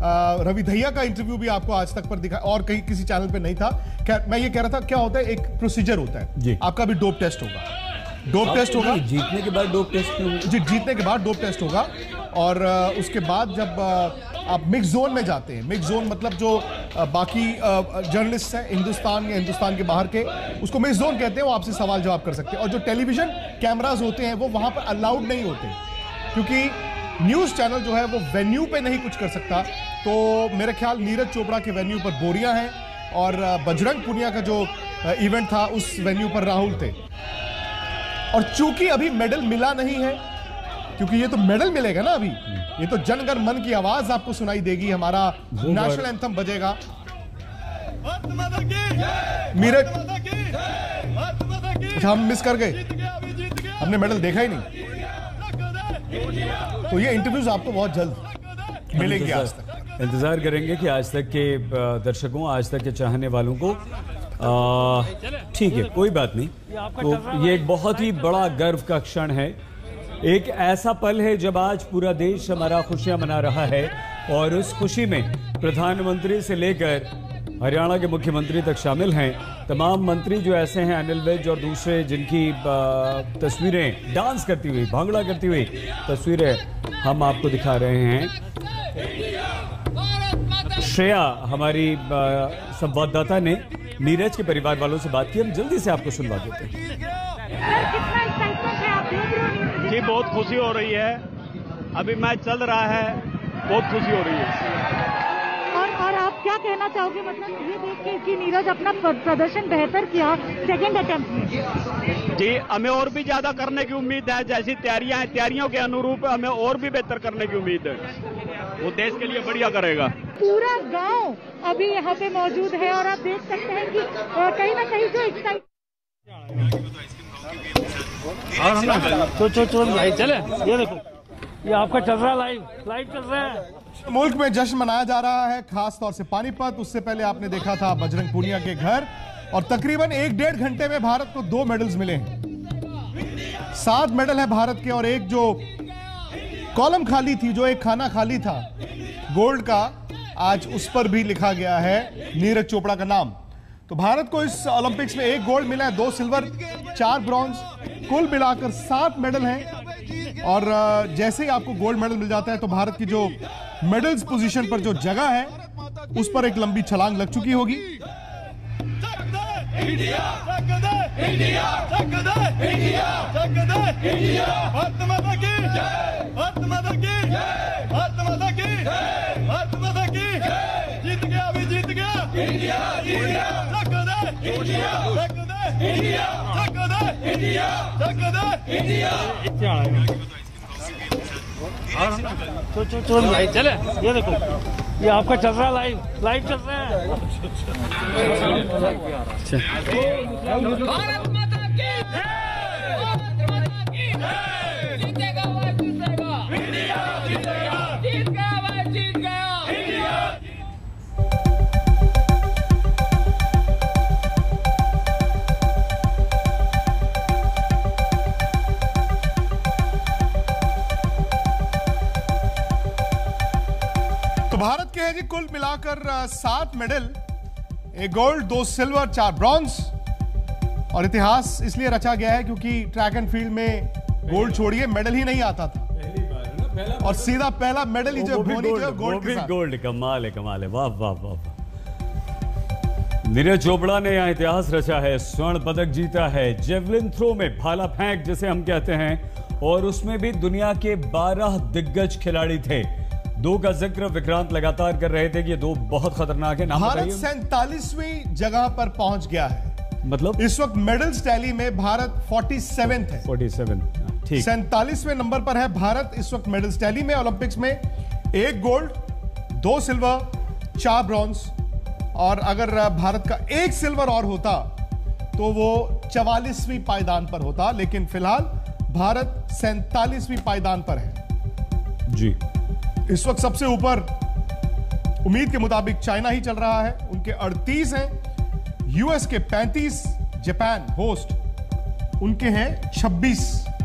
रवि दहिया का इंटरव्यू भी आपको आज तक पर दिखा, और कहीं किसी चैनल पे नहीं था। क्या मैं ये कह रहा था, क्या होता है, एक प्रोसीजर होता है, आपका भी डोप टेस्ट होगा। डोप टेस्ट होगा जीतने के बाद डोप टेस्ट जी जीतने के बाद डोप टेस्ट होगा। और उसके बाद जब आप मिक्स जोन में जाते हैं, मिक्स जोन मतलब जो बाकी जर्नलिस्ट हैं हिंदुस्तान या हिंदुस्तान के बाहर के, उसको मिक्स जोन कहते हैं, वो आपसे सवाल जवाब कर सकते हैं। और जो टेलीविजन कैमराज होते हैं वो वहां पर अलाउड नहीं होते, क्योंकि न्यूज चैनल जो है वो वेन्यू पे नहीं कुछ कर सकता। तो मेरे ख्याल नीरज चोपड़ा के वेन्यू पर बोरियां हैं, और बजरंग पूनिया का जो इवेंट था उस वेन्यू पर राहुल थे। और चूंकि अभी मेडल मिला नहीं है, क्योंकि ये तो मेडल मिलेगा ना अभी, ये तो जन गण मन की आवाज आपको सुनाई देगी, हमारा नेशनल एंथम बजेगा। नीरज, अच्छा हम मिस कर गए, हमने मेडल देखा ही नहीं। तो ये इंटरव्यूज आपको बहुत जल्द मिलेंगे। आज तक इंतजार करेंगे कि आज तक के दर्शकों, आज तक के चाहने वालों को, ठीक है कोई बात नहीं, तो ये एक बहुत ही बड़ा गर्व का क्षण है। एक ऐसा पल है जब आज पूरा देश हमारा खुशियां मना रहा है, और उस खुशी में प्रधानमंत्री से लेकर हरियाणा के मुख्यमंत्री तक शामिल हैं। तमाम मंत्री जो ऐसे हैं, अनिल विज और दूसरे, जिनकी तस्वीरें डांस करती हुई, भांगड़ा करती हुई तस्वीरें हम आपको दिखा रहे हैं। श्रेया हमारी संवाददाता ने नीरज के परिवार वालों से बात की, हम जल्दी से आपको सुनवा देते हैं। जी बहुत खुशी हो रही है, अभी मैच चल रहा है, बहुत खुशी हो रही है। और और आप क्या कहना चाहोगे, मतलब ये देख के कि नीरज अपना प्रदर्शन बेहतर किया सेकंड अटेम्प्ट में? जी हमें और भी ज्यादा करने की उम्मीद है, जैसी तैयारियां हैं तैयारियों के अनुरूप हमें और भी बेहतर करने की उम्मीद है। वो देश के लिए बढ़िया करेगा। पूरा गांव अभी यहाँ पे मौजूद है, और आप देख सकते हैं कि कहीं ना कहीं जो एक्साइट तो चो चो लाइव चले, ये देखो ये आपका चल रहा है, लाइव लाइव चल रहा है। मुल्क में जश्न मनाया जा रहा है, खास तौर से पानीपत। उससे पहले आपने देखा था बजरंग पूनिया के घर, और तकरीबन एक डेढ़ घंटे में भारत को दो मेडल्स मिले हैं। सात मेडल है भारत के, और एक जो कॉलम खाली थी, जो एक खाना खाली था गोल्ड का, आज उस पर भी लिखा गया है नीरज चोपड़ा का नाम। तो भारत को इस ओलंपिक्स में एक गोल्ड मिला है, दो सिल्वर, चार ब्रॉन्ज, कुल मिलाकर सात मेडल हैं। और जैसे ही आपको गोल्ड मेडल मिल जाता है तो भारत की जो मेडल्स पोजीशन पर जो जगह है उस पर एक लंबी छलांग लग चुकी होगी। इंडिया, इंडिया, जीत गया, अभी जीत गया, इंडिया, इंडिया, चो चो चो लाइव चले, ये देखो ये आपका चल रहा है लाइव लाइव चल रहा है। भारत माता की जीतेगा भाई, जीतेगा इंडिया, जीतेगा, जीत गया भाई, जीत गया इंडिया। भारत के हैं जी कुल मिलाकर सात मेडल, एक गोल्ड, दो सिल्वर, चार ब्रॉन्ज। और इतिहास इसलिए रचा गया है क्योंकि ट्रैक एंड फील्ड में गोल्ड छोड़िए मेडल ही नहीं आता था, पहली बार है ना, पहला और सीधा पहला मेडल ही जो धोनी जो गोल्ड के साथ। गोल्ड कमाल है, कमाल है, वाह वाह वाह। नीरज चोपड़ा ने यहाँ इतिहास रचा है, स्वर्ण पदक जीता है जेवलिन थ्रो में, भाला फेंक जिसे हम कहते हैं, और उसमें भी दुनिया के बारह दिग्गज खिलाड़ी थे। दो का जिक्र विक्रांत लगातार कर रहे थे कि ये दो बहुत खतरनाक है। नाम भारत सैंतालीसवीं जगह पर पहुंच गया है, मतलब इस वक्त मेडल्स टैली में भारत सैंतालीसवें है, सैंतालीसवें, ठीक, सैंतालीसवें नंबर पर है भारत इस वक्त मेडल्स टैली में। ओलंपिक्स में एक गोल्ड, दो सिल्वर, चार ब्रॉन्ज, और अगर भारत का एक सिल्वर और होता तो वो चवालीसवीं पायदान पर होता, लेकिन फिलहाल भारत सैंतालीसवीं पायदान पर है जी। इस वक्त सबसे ऊपर उम्मीद के मुताबिक चाइना ही चल रहा है, उनके अड़तीस हैं, यूएस के पैंतीस, जापान होस्ट उनके हैं छब्बीस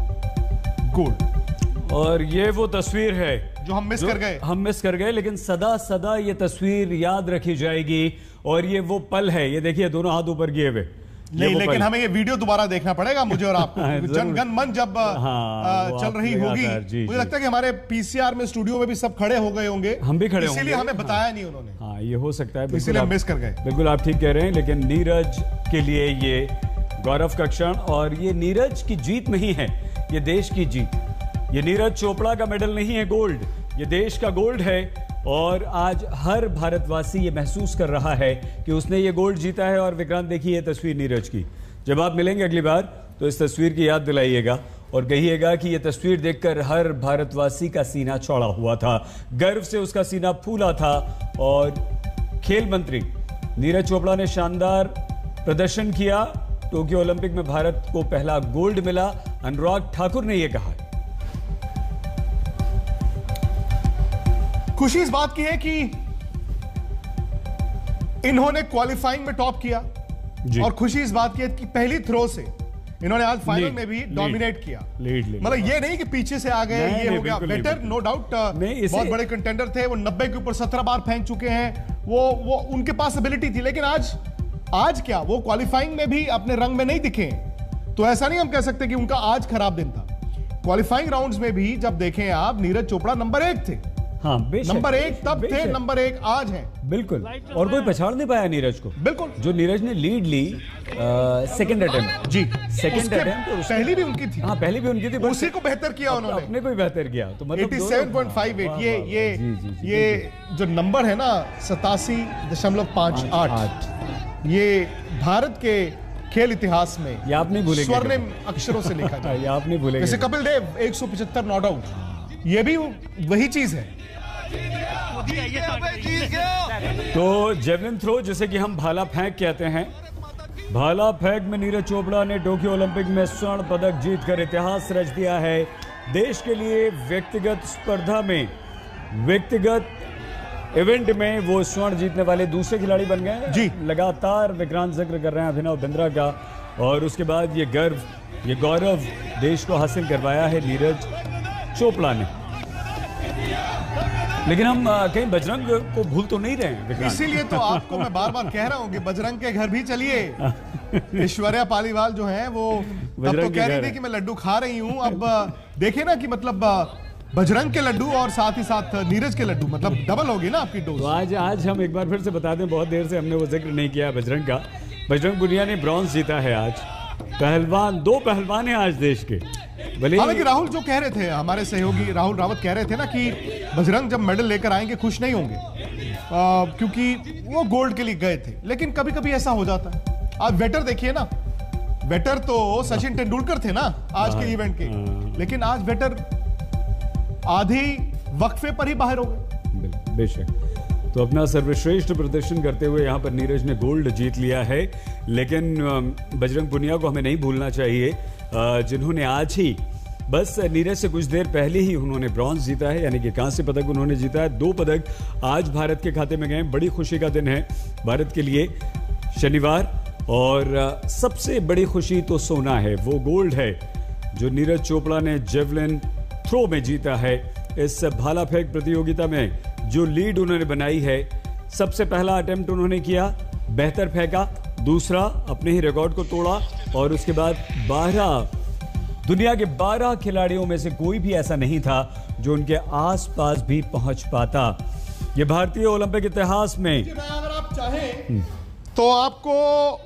गोल्ड। और ये वो तस्वीर है जो हम मिस जो कर गए हम मिस कर गए लेकिन सदा सदा ये तस्वीर याद रखी जाएगी। और ये वो पल है, ये देखिए दोनों हाथ ऊपर किए हुए। नहीं, लेकिन हमें ये वीडियो दोबारा देखना पड़ेगा मुझे और आपको। जनगण मन जब हाँ, चल रही होगी, मुझे लगता है कि हमारे पीसीआर में स्टूडियो में भी सब खड़े हो गए होंगे, हम भी खड़े होंगे, इसीलिए हमें बताया नहीं उन्होंने। हाँ, ये हो सकता है, इसीलिए हम मिस कर गए। बिल्कुल आप ठीक कह रहे हैं, लेकिन नीरज के लिए ये गौरव का क्षण, और ये नीरज की जीत नहीं है, ये देश की जीत। ये नीरज चोपड़ा का मेडल नहीं है गोल्ड, ये देश का गोल्ड है। और आज हर भारतवासी ये महसूस कर रहा है कि उसने ये गोल्ड जीता है। और विक्रांत देखिए ये तस्वीर नीरज की, जब आप मिलेंगे अगली बार तो इस तस्वीर की याद दिलाइएगा और कहिएगा कि यह तस्वीर देखकर हर भारतवासी का सीना चौड़ा हुआ था, गर्व से उसका सीना फूला था। और खेल मंत्री नीरज चोपड़ा ने शानदार प्रदर्शन किया। टोक्यो ओलंपिक में भारत को पहला गोल्ड मिला, अनुराग ठाकुर ने यह कहा। खुशी इस बात की है कि इन्होंने क्वालिफाइंग में टॉप किया, और खुशी इस बात की है कि पहली थ्रो से इन्होंने आज फाइनल में भी डोमिनेट किया। मतलब ये नहीं कि पीछे से आ गए, ये हो गया बेटर, नो डाउट। बहुत बड़े कंटेंडर थे वो, नब्बे के ऊपर सत्रह बार फेंक चुके हैं, वो वो उनके पास एबिलिटी थी। लेकिन आज आज क्या वो क्वालिफाइंग में भी अपने रंग में नहीं दिखे, तो ऐसा नहीं हम कह सकते कि उनका आज खराब दिन था। क्वालिफाइंग राउंड्स में भी जब देखें आप, नीरज चोपड़ा नंबर एक थे। हाँ, नंबर एक तब थे, नंबर एक आज है। बिल्कुल, और कोई पछाड़ नहीं पाया नीरज को। बिल्कुल, जो नीरज ने लीड ली सेकंड अटेम्प्ट, जी सेकंड अटेम्प्ट पहली भी उनकी थी। हाँ, पहली भी उनकी थी, उसी को बेहतर किया उन्होंने, अपने को ही बेहतर किया। तो मतलब सत्तासी पॉइंट पाँच आठ, ये ये जी, जी, जी, ये जो नंबर है ना सतासी दशमलव पांच आठ, ये भारत के खेल इतिहास में ये आप नहीं भूलेंगे, स्वर्णिम अक्षरों से लिखा गया। ये आप नहीं भूलेंगे। जैसे कपिल देव एक सौ पचहत्तर नॉट आउट, ये भी वही चीज है। तो जेवलिन थ्रो जिसे कि हम भाला फेंक कहते हैं, भाला फेंक में नीरज चोपड़ा ने टोक्यो ओलंपिक में स्वर्ण पदक जीतकर इतिहास रच दिया है देश के लिए। व्यक्तिगत स्पर्धा में, व्यक्तिगत इवेंट में वो स्वर्ण जीतने वाले दूसरे खिलाड़ी बन गए जी। लगातार विक्रांत जिक्र कर रहे हैं अभिनव बिंद्रा का, और उसके बाद ये गर्व, ये गौरव देश को हासिल करवाया है नीरज चोपड़ा ने। लेकिन हम कहीं बजरंग को भूल तो नहीं रहे, इसीलिए तो आपको मैं बार बार कह रहा हूं कि बजरंग के घर भी चलिए। ऐश्वर्या पालीवाल जो है वो तब तो कह रही थी कि मैं लड्डू खा रही हूं, अब देखे ना कि मतलब बजरंग के लड्डू और साथ ही साथ नीरज के लड्डू, मतलब डबल होगी ना आपकी डोज। तो आज आज हम एक बार फिर से बता दें, बहुत देर से हमने वो जिक्र नहीं किया बजरंग का। बजरंग पुनिया ने ब्रॉन्ज जीता है आज। पहलवान, दो पहलवान हैं आज देश के। हालांकि राहुल जो कह रहे थे, हमारे सहयोगी राहुल रावत कह रहे थे ना कि बजरंग जब मेडल लेकर आएंगे खुश नहीं होंगे, आ, क्योंकि वो गोल्ड के लिए गए थे। लेकिन कभी कभी ऐसा हो जाता है। आप वेटर देखिए ना, वेटर तो सचिन तेंदुलकर थे ना आज के इवेंट के, लेकिन आज वेटर आधी वक्फे पर ही बाहर हो गए। बेशक। तो अपना सर्वश्रेष्ठ प्रदर्शन करते हुए यहाँ पर नीरज ने गोल्ड जीत लिया है, लेकिन बजरंग पुनिया को हमें नहीं भूलना चाहिए, जिन्होंने आज ही बस नीरज से कुछ देर पहले ही उन्होंने ब्रॉन्ज जीता है, यानी कि कांस्य पदक उन्होंने जीता है। दो पदक आज भारत के खाते में गए। बड़ी खुशी का दिन है भारत के लिए शनिवार, और सबसे बड़ी खुशी तो सोना है, वो गोल्ड है जो नीरज चोपड़ा ने जेवलिन थ्रो में जीता है। इस भाला फेंक प्रतियोगिता में जो लीड उन्होंने बनाई है, सबसे पहला अटेम्प्ट उन्होंने किया, बेहतर फेंका, दूसरा अपने ही रिकॉर्ड को तोड़ा, और उसके बाद बारह दुनिया के बारह खिलाड़ियों में से कोई भी ऐसा नहीं था जो उनके आसपास भी पहुंच पाता। ये भारतीय ओलंपिक इतिहास में, अगर आप चाहें तो आपको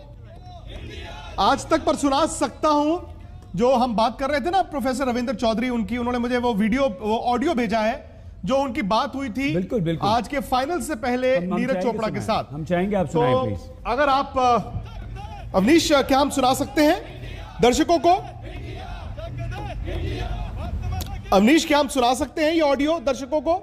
आज तक पर सुना सकता हूं, जो हम बात कर रहे थे ना प्रोफेसर रविंद्र चौधरी, उनकी उन्होंने मुझे वो वीडियो वो ऑडियो भेजा है जो उनकी बात हुई थी बिल्कुल, बिल्कुल। आज के फाइनल से पहले नीरज चोपड़ा के साथ। हम चाहेंगे आप सुनाएं तो प्लीज। अगर आप अवनीश, क्या हम सुना सकते हैं दर्शकों को? अवनीश, क्या हम सुना सकते हैं ये ऑडियो दर्शकों को?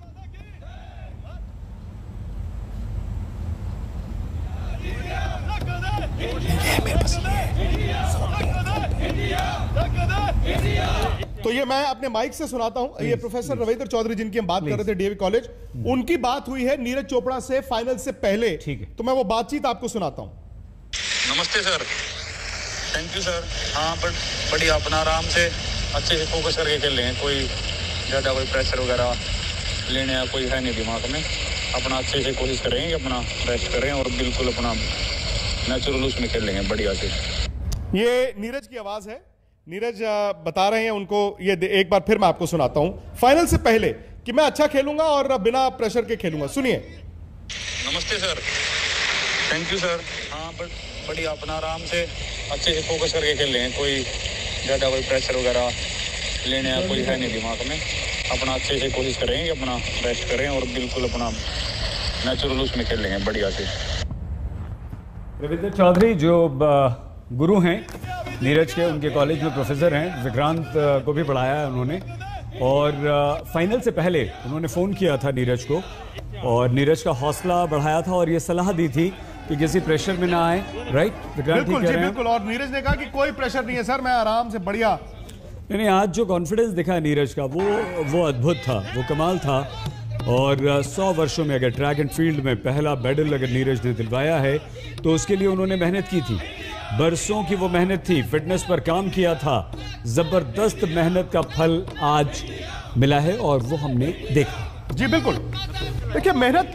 तो ये मैं अपने माइक से सुनाता हूं। ये प्रोफेसर रविंद्र चौधरी जिनकी हम बात कर रहे थे, डीएवी कॉलेज, उनकी बात हुई है नीरज चोपड़ा से फाइनल से पहले। ठीक है, तो मैं वो बातचीत आपको सुनाता हूं। नमस्ते सर, थैंक यू सर। हाँ, बट बढ़िया, अपना आराम से अच्छे से फोकस करके खेल रहे हैं। कोई ज़्यादा कोई प्रेशर वगैरह लेने का कोई है नहीं दिमाग में। अपना अच्छे से कोशिश करेंगे, अपना बेस्ट करें और बिल्कुल अपना नेचुरल उसमें खेल लेंगे बढ़िया से। ये नीरज की आवाज़ है। नीरज बता रहे हैं उनको, ये एक बार फिर मैं आपको सुनाता हूं फाइनल से पहले, कि मैं अच्छा खेलूंगा और बिना प्रेशर के खेलूंगा। सुनिए। नमस्ते सर, थैंक यू सर। हाँ, बट बढ़िया, अपना आराम से अच्छे से फोकस करके खेल रहे हैं। कोई ज़्यादा कोई प्रेशर वगैरह लेने का कोई है नहीं दिमाग में। अपना अच्छे से कोशिश करेंगे, अपना बेस्ट करें और बिल्कुल अपना नेचुरल उसमें खेल लेंगे बढ़िया से। रविंद्र चौधरी जो गुरु हैं नीरज के, उनके कॉलेज में प्रोफेसर हैं, विक्रांत को भी पढ़ाया है उन्होंने, और फाइनल से पहले उन्होंने फ़ोन किया था नीरज को और नीरज का हौसला बढ़ाया था और ये सलाह दी थी कि किसी प्रेशर में ना आए। राइट विक्रांत? बिल्कुल जी, बिल्कुल। और नीरज ने कहा कि कोई प्रेशर नहीं है सर, मैं आराम से बढ़िया। नहीं, आज जो कॉन्फिडेंस दिखा नीरज का, वो वो अद्भुत था, वो कमाल था। और सौ वर्षों में अगर ट्रैक एंड फील्ड में पहला मेडल अगर नीरज ने दिलवाया है तो उसके लिए उन्होंने मेहनत की थी, बरसों की वो मेहनत थी, फिटनेस पर काम किया था, जबरदस्त मेहनत का फल आज मिला है और वो हमने देखा। जी बिल्कुल। देखिए, मेहनत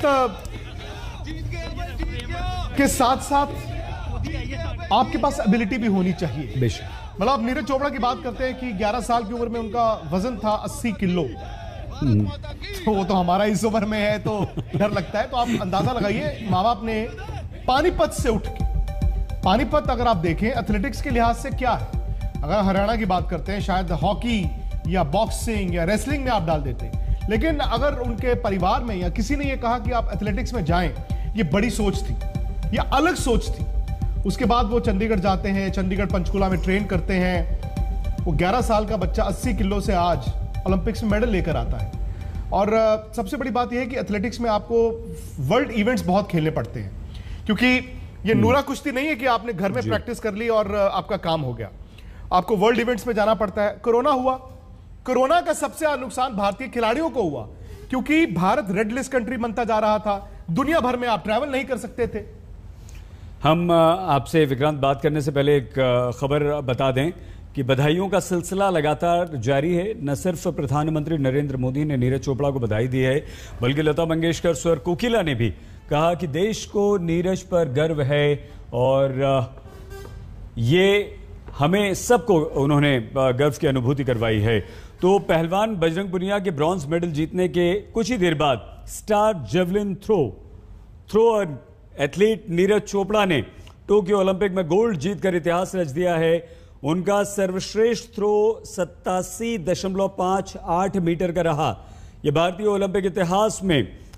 के साथ साथ आपके पास एबिलिटी भी होनी चाहिए। बेशक। मतलब आप नीरज चोपड़ा की बात करते हैं कि ग्यारह साल की उम्र में उनका वजन था अस्सी किलो। तो वो तो हमारा इस उम्र में है तो डर लगता है। तो आप अंदाजा लगाइए, माँ बाप ने पानीपत से उठ के, पानीपत अगर आप देखें एथलेटिक्स के लिहाज से क्या है, अगर हरियाणा की बात करते हैं शायद हॉकी या बॉक्सिंग या रेसलिंग में आप डाल देते, लेकिन अगर उनके परिवार में या किसी ने ये कहा कि आप एथलेटिक्स में जाएं, ये बड़ी सोच थी, ये अलग सोच थी। उसके बाद वो चंडीगढ़ जाते हैं, चंडीगढ़ पंचकुला में ट्रेन करते हैं। वो ग्यारह साल का बच्चा अस्सी किलो से आज ओलंपिक्स में मेडल लेकर आता है। और सबसे बड़ी बात यह है कि एथलेटिक्स में आपको वर्ल्ड इवेंट्स बहुत खेलने पड़ते हैं, क्योंकि ये नूरा कुश्ती नहीं है कि आपने घर में प्रैक्टिस कर ली और आपका काम हो गया। आपको वर्ल्ड इवेंट्स में जाना पड़ता है। कोरोना हुआ, कोरोना का सबसे ज्यादा नुकसान भारतीय खिलाड़ियों को हुआ, क्योंकि भारत रेड लिस्ट कंट्री बनता जा रहा था। दुनिया भर में आप ट्रैवल नहीं कर सकते थे। हम आपसे विक्रांत बात करने से पहले एक खबर बता दें कि बधाइयों का सिलसिला लगातार जारी है। न सिर्फ प्रधानमंत्री नरेंद्र मोदी ने नीरज चोपड़ा को बधाई दी है, बल्कि लता मंगेशकर, स्वर कोकिला ने भी कहा कि देश को नीरज पर गर्व है और ये हमें सबको उन्होंने गर्व की अनुभूति करवाई है। तो पहलवान बजरंग पुनिया के ब्रॉन्ज मेडल जीतने के कुछ ही देर बाद star javelin throw throw athlete Neeraj Chopra ने टोक्यो ओलंपिक में गोल्ड जीतकर इतिहास रच दिया है। उनका सर्वश्रेष्ठ थ्रो सत्तासी दशमलव पांच आठ मीटर का रहा। यह भारतीय ओलंपिक इतिहास में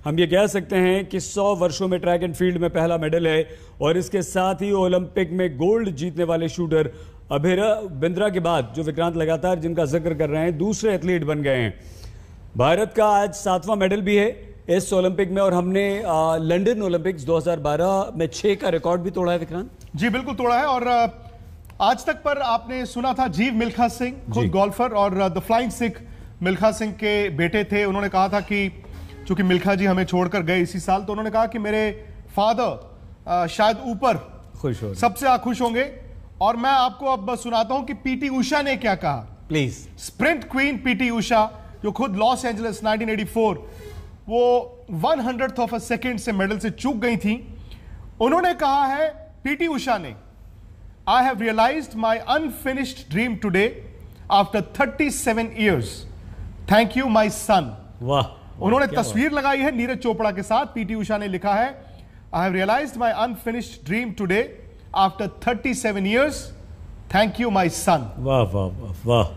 हम ये कह सकते हैं कि सौ वर्षों में ट्रैक एंड फील्ड में पहला मेडल है और इसके साथ ही ओलंपिक में गोल्ड जीतने वाले शूटर अभेरा बिंद्रा के बाद जो विक्रांत लगातार जिनका जिक्र कर रहे हैं दूसरे एथलीट बन गए हैं। भारत का आज सातवां मेडल भी है इस ओलंपिक में और हमने लंदन ओलंपिक्स दो हज़ार बारह में छह का रिकॉर्ड भी तोड़ा है विक्रांत। जी बिल्कुल तोड़ा है। और आज तक पर आपने सुना था जीव मिल्खा सिंह, खुद गोल्फर और द फ्लाइंग सिख मिल्खा सिंह के बेटे थे। उन्होंने कहा था कि चूंकि मिल्खा जी हमें छोड़कर गए इसी साल, तो उन्होंने कहा कि मेरे फादर शायद ऊपर खुश हो सबसे खुश होंगे। और मैं आपको अब सुनाता हूं कि पीटी उषा ने क्या कहा। Please. Sprint queen PT Usha, जो खुद Los Angeles nineteen eighty four वो one hundred of a second से मेडल से चूक गई थी, उन्होंने कहा है पीटी उषा ने, I have realised my unfinished dream today after thirty seven years, thank you my son. वाह। उन्होंने तस्वीर लगाई है नीरज चोपड़ा के साथ। पीटी उषा ने लिखा है, I have realised my unfinished dream today after thirty seven years, thank you my son. वाह वाह वाह वाह।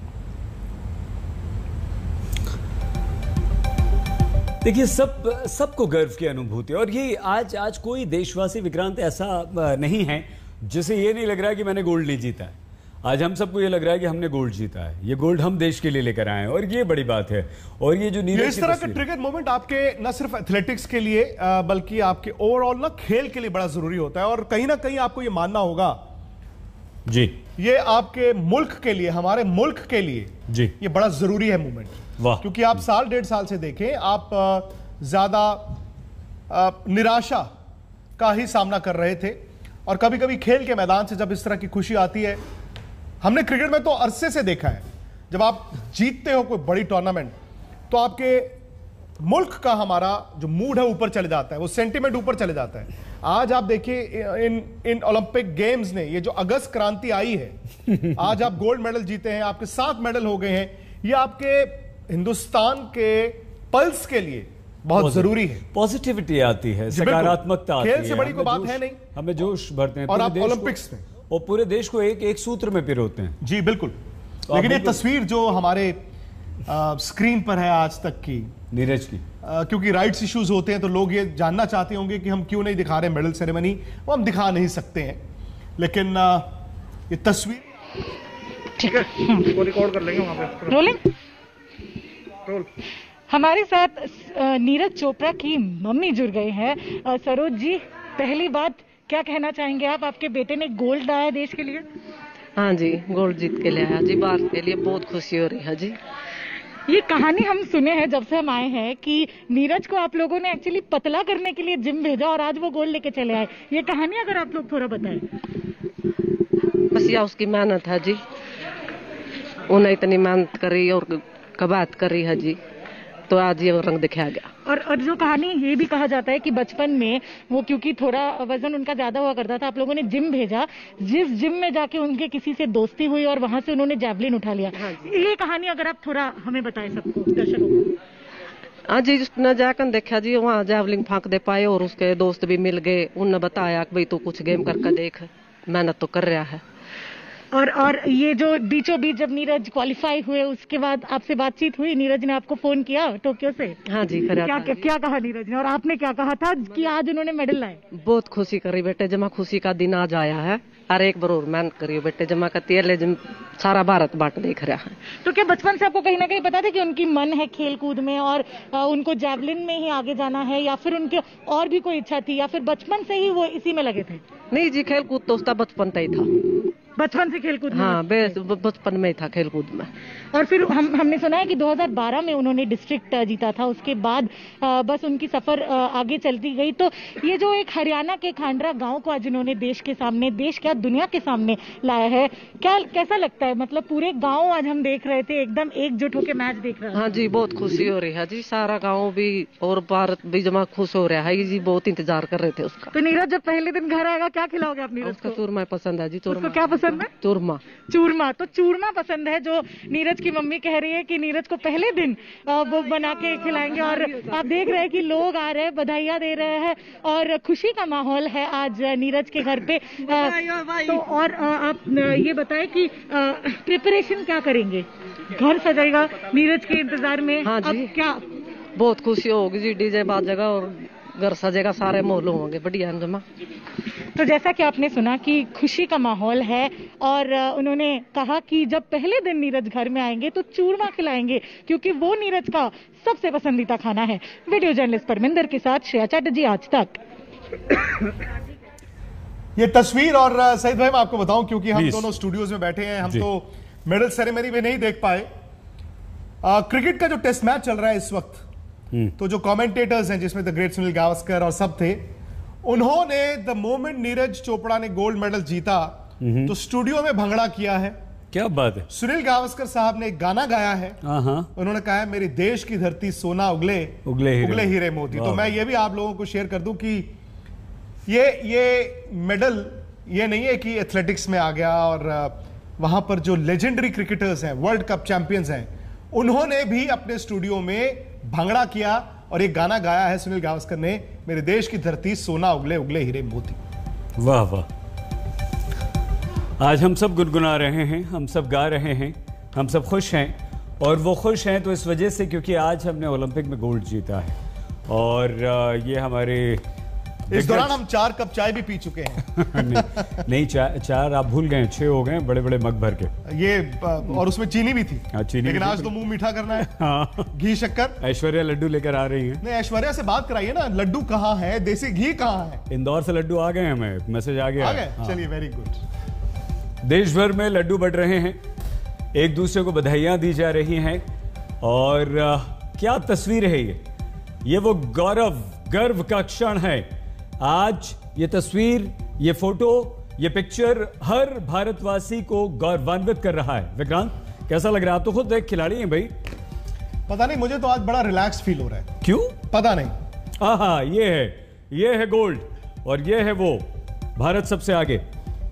देखिए सब सबको गर्व की अनुभूति, और ये आज आज कोई देशवासी विक्रांत ऐसा नहीं है जिसे ये नहीं लग रहा है कि मैंने गोल्ड नहीं जीता है। आज हम सबको ये लग रहा है कि हमने गोल्ड जीता है, ये गोल्ड हम देश के लिए लेकर आए हैं और ये बड़ी बात है। और ये जो नीरज इस तरह का ट्रिगर मोमेंट आपके न सिर्फ एथलेटिक्स के लिए बल्कि आपके ओवरऑल ना खेल के लिए बड़ा जरूरी होता है। और कहीं ना कहीं आपको ये मानना होगा जी, ये आपके मुल्क के लिए, हमारे मुल्क के लिए जी ये बड़ा जरूरी है मूवमेंट। वाह। क्योंकि आप साल डेढ़ साल से देखें, आप ज्यादा निराशा का ही सामना कर रहे थे। और कभी कभी खेल के मैदान से जब इस तरह की खुशी आती है, हमने क्रिकेट में तो अरसे से देखा है, जब आप जीतते हो कोई बड़ी टूर्नामेंट तो आपके मुल्क का हमारा जो मूड है ऊपर चले जाता है, वो सेंटिमेंट ऊपर चले जाता है। आज आप देखिए इन इन ओलंपिक गेम्स ने, ये जो अगस्त क्रांति आई है, आज आप गोल्ड मेडल जीते हैं, आपके सात मेडल हो गए हैं, ये आपके हिंदुस्तान के पल्स के लिए बहुत जरूरी है। पॉजिटिविटी आती है, सकारात्मकता आती है। खेल से बड़ी कोई बात है नहीं, हमें जोश भरते हैं। और आप ओलंपिक्स में और पूरे देश को एक एक सूत्र में पिरोते हैं। जी बिल्कुल। तो लेकिन ये तस्वीर जो हमारे आ, स्क्रीन पर है आज तक की नीरज की, आ, क्योंकि राइट्स इश्यूज होते हैं तो लोग ये जानना चाहते होंगे कि हम क्यों नहीं दिखा रहे मेडल सेरेमनी, वो हम दिखा नहीं सकते हैं। लेकिन आ, ये तस्वीर ठीक है, इसको रिकॉर्ड कर लेंगे वहां पे। Rolling roll. हमारे साथ नीरज चोपड़ा की मम्मी जुड़ गई हैं। सरोज जी, पहली बात क्या कहना चाहेंगे आप, आपके बेटे ने गोल्ड लाया देश के लिए? हाँ जी, गोल्ड जीत के लाया जी, भारत के लिए बहुत खुशी हो रही है जी। ये कहानी हम सुने हैं जब से हम आए हैं कि नीरज को आप लोगों ने एक्चुअली पतला करने के लिए जिम भेजा और आज वो गोल्ड लेके चले आए। ये कहानी अगर आप लोग थोड़ा बताएं। बस यह उसकी मेहनत है जी, उन्हें इतनी मेहनत करी और कबात करी है जी, तो आज ये रंग दिखाया गया। और और जो कहानी ये भी कहा जाता है कि बचपन में वो क्योंकि थोड़ा वजन उनका ज्यादा हुआ करता था, आप लोगों ने जिम भेजा, जिस जिम में जाके उनके किसी से दोस्ती हुई और वहां से उन्होंने जैवलिन उठा लिया। हाँ, ये कहानी अगर आप थोड़ा हमें बताएं सबको, दर्शकों को। हाँ जी, उसने जाकर देखा जी, वहाँ जैवलिन फांक दे पाए और उसके दोस्त भी मिल गए, उनने बताया कि भाई तू कुछ गेम करके देख, मेहनत तो कर रहा है। और और ये जो बीचों बीच जब नीरज क्वालिफाई हुए उसके बाद आपसे बातचीत हुई, नीरज ने आपको फोन किया टोक्यो से? हाँ जी, क्या क्या, क्या कहा नीरज ने और आपने क्या कहा था कि आज उन्होंने मेडल लाए? बहुत खुशी करी बेटे, जमा खुशी का दिन आज आया है। अरे एक बार और मेहनत करियो बेटे, जमा करती है, लेकिन सारा भारत बाट देख रहा है। तो क्या बचपन से आपको कहीं ना कहीं पता था कि उनकी मन है खेल कूद में और आ, उनको जैवलिन में ही आगे जाना है, या फिर उनके और भी कोई इच्छा थी, या फिर बचपन से ही वो इसी में लगे थे? नहीं जी, खेल कूद तो उसका बचपन से ही था। बचपन से खेलकूद? हाँ, बचपन में था खेलकूद में। और फिर हम हमने सुना है कि दो हज़ार बारह में उन्होंने डिस्ट्रिक्ट जीता था, उसके बाद आ, बस उनकी सफर आ, आगे चलती गई। तो ये जो एक हरियाणा के खांडरा गांव को आज उन्होंने देश के सामने, देश क्या दुनिया के सामने लाया है, क्या कैसा लगता है? मतलब पूरे गांव आज हम देख रहे थे एकदम एकजुट होकर मैच देख रहे हैं। हाँ जी, बहुत खुशी हो रही है जी, सारा गाँव भी और भारत भी जमा खुश हो रहा है जी, बहुत इंतजार कर रहे थे उसका। तो नीरज जब पहले दिन घर आएगा क्या खिलाओगे आप नीरज को? चूरमा पसंद है जी। चूरमा क्या पसंद है? चूरमा। चूरमा, तो चूरमा पसंद है, जो नीरज की मम्मी कह रही है कि नीरज को पहले दिन वो बना के खिलाएंगे। और आप देख रहे हैं कि लोग आ रहे हैं, बधाइयां दे रहे हैं और खुशी का माहौल है आज नीरज के घर पे। तो और आप ये बताएं कि प्रिपरेशन क्या करेंगे? घर सजेगा नीरज के इंतजार में? हाँ जी, क्या बहुत खुशी होगी जी, डीजे बाजेगा और घर सजेगा, सारे मोहल्लों होंगे बढ़िया जमा। तो जैसा कि आपने सुना कि खुशी का माहौल है और उन्होंने कहा कि जब पहले दिन नीरज घर में आएंगे तो चूरमा खिलाएंगे क्योंकि वो नीरज का सबसे पसंदीदा खाना है। वीडियो जर्नलिस्ट परमिंदर के साथ श्रेया चैटर्जी, आज तक। ये तस्वीर, और सईद भाई मैं आपको बताऊं क्योंकि हम दोनों स्टूडियोज में बैठे हैं, हम तो मेडल सेरेमनी में नहीं देख पाए। क्रिकेट का जो टेस्ट मैच चल रहा है इस वक्त, तो जो कमेंटेटर्स हैं जिसमें द ग्रेट सुनील गावस्कर और सब थे, उन्होंने द मोमेंट नीरज चोपड़ा ने गोल्ड मेडल जीता तो स्टूडियो में भंगड़ा किया है। क्या बात है। सुनील गावस्कर साहब ने एक गाना गाया है, उन्होंने कहा है मेरे देश की धरती सोना उगले उगले हीरे, उगले हीरे मोती। तो मैं ये भी आप लोगों को शेयर कर दूं कि ये ये मेडल ये नहीं है कि एथलेटिक्स में आ गया, और वहां पर जो लेजेंडरी क्रिकेटर्स हैं, वर्ल्ड कप चैंपियंस हैं, उन्होंने भी अपने स्टूडियो में भंगड़ा किया और एक गाना गाया है सुनील गावस्कर ने, मेरे देश की धरती सोना उगले उगले हीरे मोती। वाह वाह, आज हम सब गुनगुना रहे हैं, हम सब गा रहे हैं, हम सब खुश हैं। और वो खुश हैं तो इस वजह से क्योंकि आज हमने ओलंपिक में गोल्ड जीता है, और ये हमारे इस दौरान हम चार कप चाय भी पी चुके हैं। नहीं, नहीं चार, चार आप भूल गए, छह हो गए बड़े बड़े मग भर के ये, और उसमें चीनी भी थी। हाँ, चीनी लेकिन आज तो मुंह मीठा करना है। हाँ। घी शक्कर। ऐश्वर्या लड्डू लेकर आ रही है। नहीं, ऐश्वर्या से बात कराइए ना, लड्डू कहाँ है, देसी घी कहाँ है। इंदौर से लड्डू आ गए, हमें मैसेज आ गया। आ गए? हाँ। चलिए, वेरी गुड। देश भर में लड्डू बढ़ रहे हैं, एक दूसरे को बधाइयां दी जा रही हैं, और आ, क्या तस्वीर है ये ये वो गौरव गर्व का क्षण है। आज ये तस्वीर, ये फोटो, ये पिक्चर हर भारतवासी को गौरवान्वित कर रहा है। विक्रांत, कैसा लग रहा है? आप तो खुद एक खिलाड़ी हैं भाई। पता नहीं, मुझे तो आज बड़ा रिलैक्स फील हो रहा है। क्यों? पता नहीं। हाँ, ये है ये है गोल्ड, और ये है वो भारत सबसे आगे,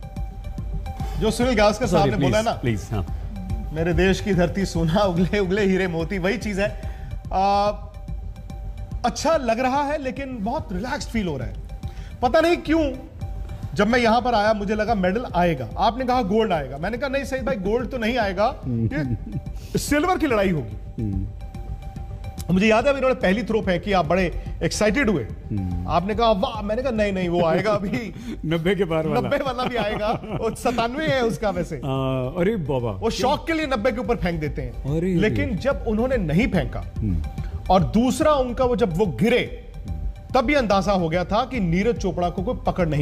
जो सुनील गावस्कर साहब ने बोला ना, प्लीज। हाँ, मेरे देश की धरती सोना उगले उगले हीरे मोती, वही चीज है। आ, अच्छा लग रहा है, लेकिन बहुत रिलैक्स्ड फील हो रहा है। पता नहीं क्यों, जब मैं यहां पर आया मुझे लगा मेडल आएगा। आपने कहा गोल्ड आएगा, मैंने कहा नहीं सही भाई, गोल्ड तो नहीं आएगा, ये सिल्वर की लड़ाई होगी। मुझे याद है इन्होंने पहली थ्रो फेंकी, आप बड़े एक्साइटेड हुए, आपने कहा वाह, मैंने कहा नहीं नहीं वो आएगा अभी नब्बे के पार वाला, नब्बे वाला भी आएगा, और सतानवे है उसका वैसे। अरे बाबा, वो शौक के लिए नब्बे के ऊपर फेंक देते हैं। लेकिन जब उन्होंने नहीं फेंका और दूसरा उनका वो जब वो गिरे, तब ये अंदाजा हो गया था कि नीरज चोपड़ा को कोई पकड़ नहीं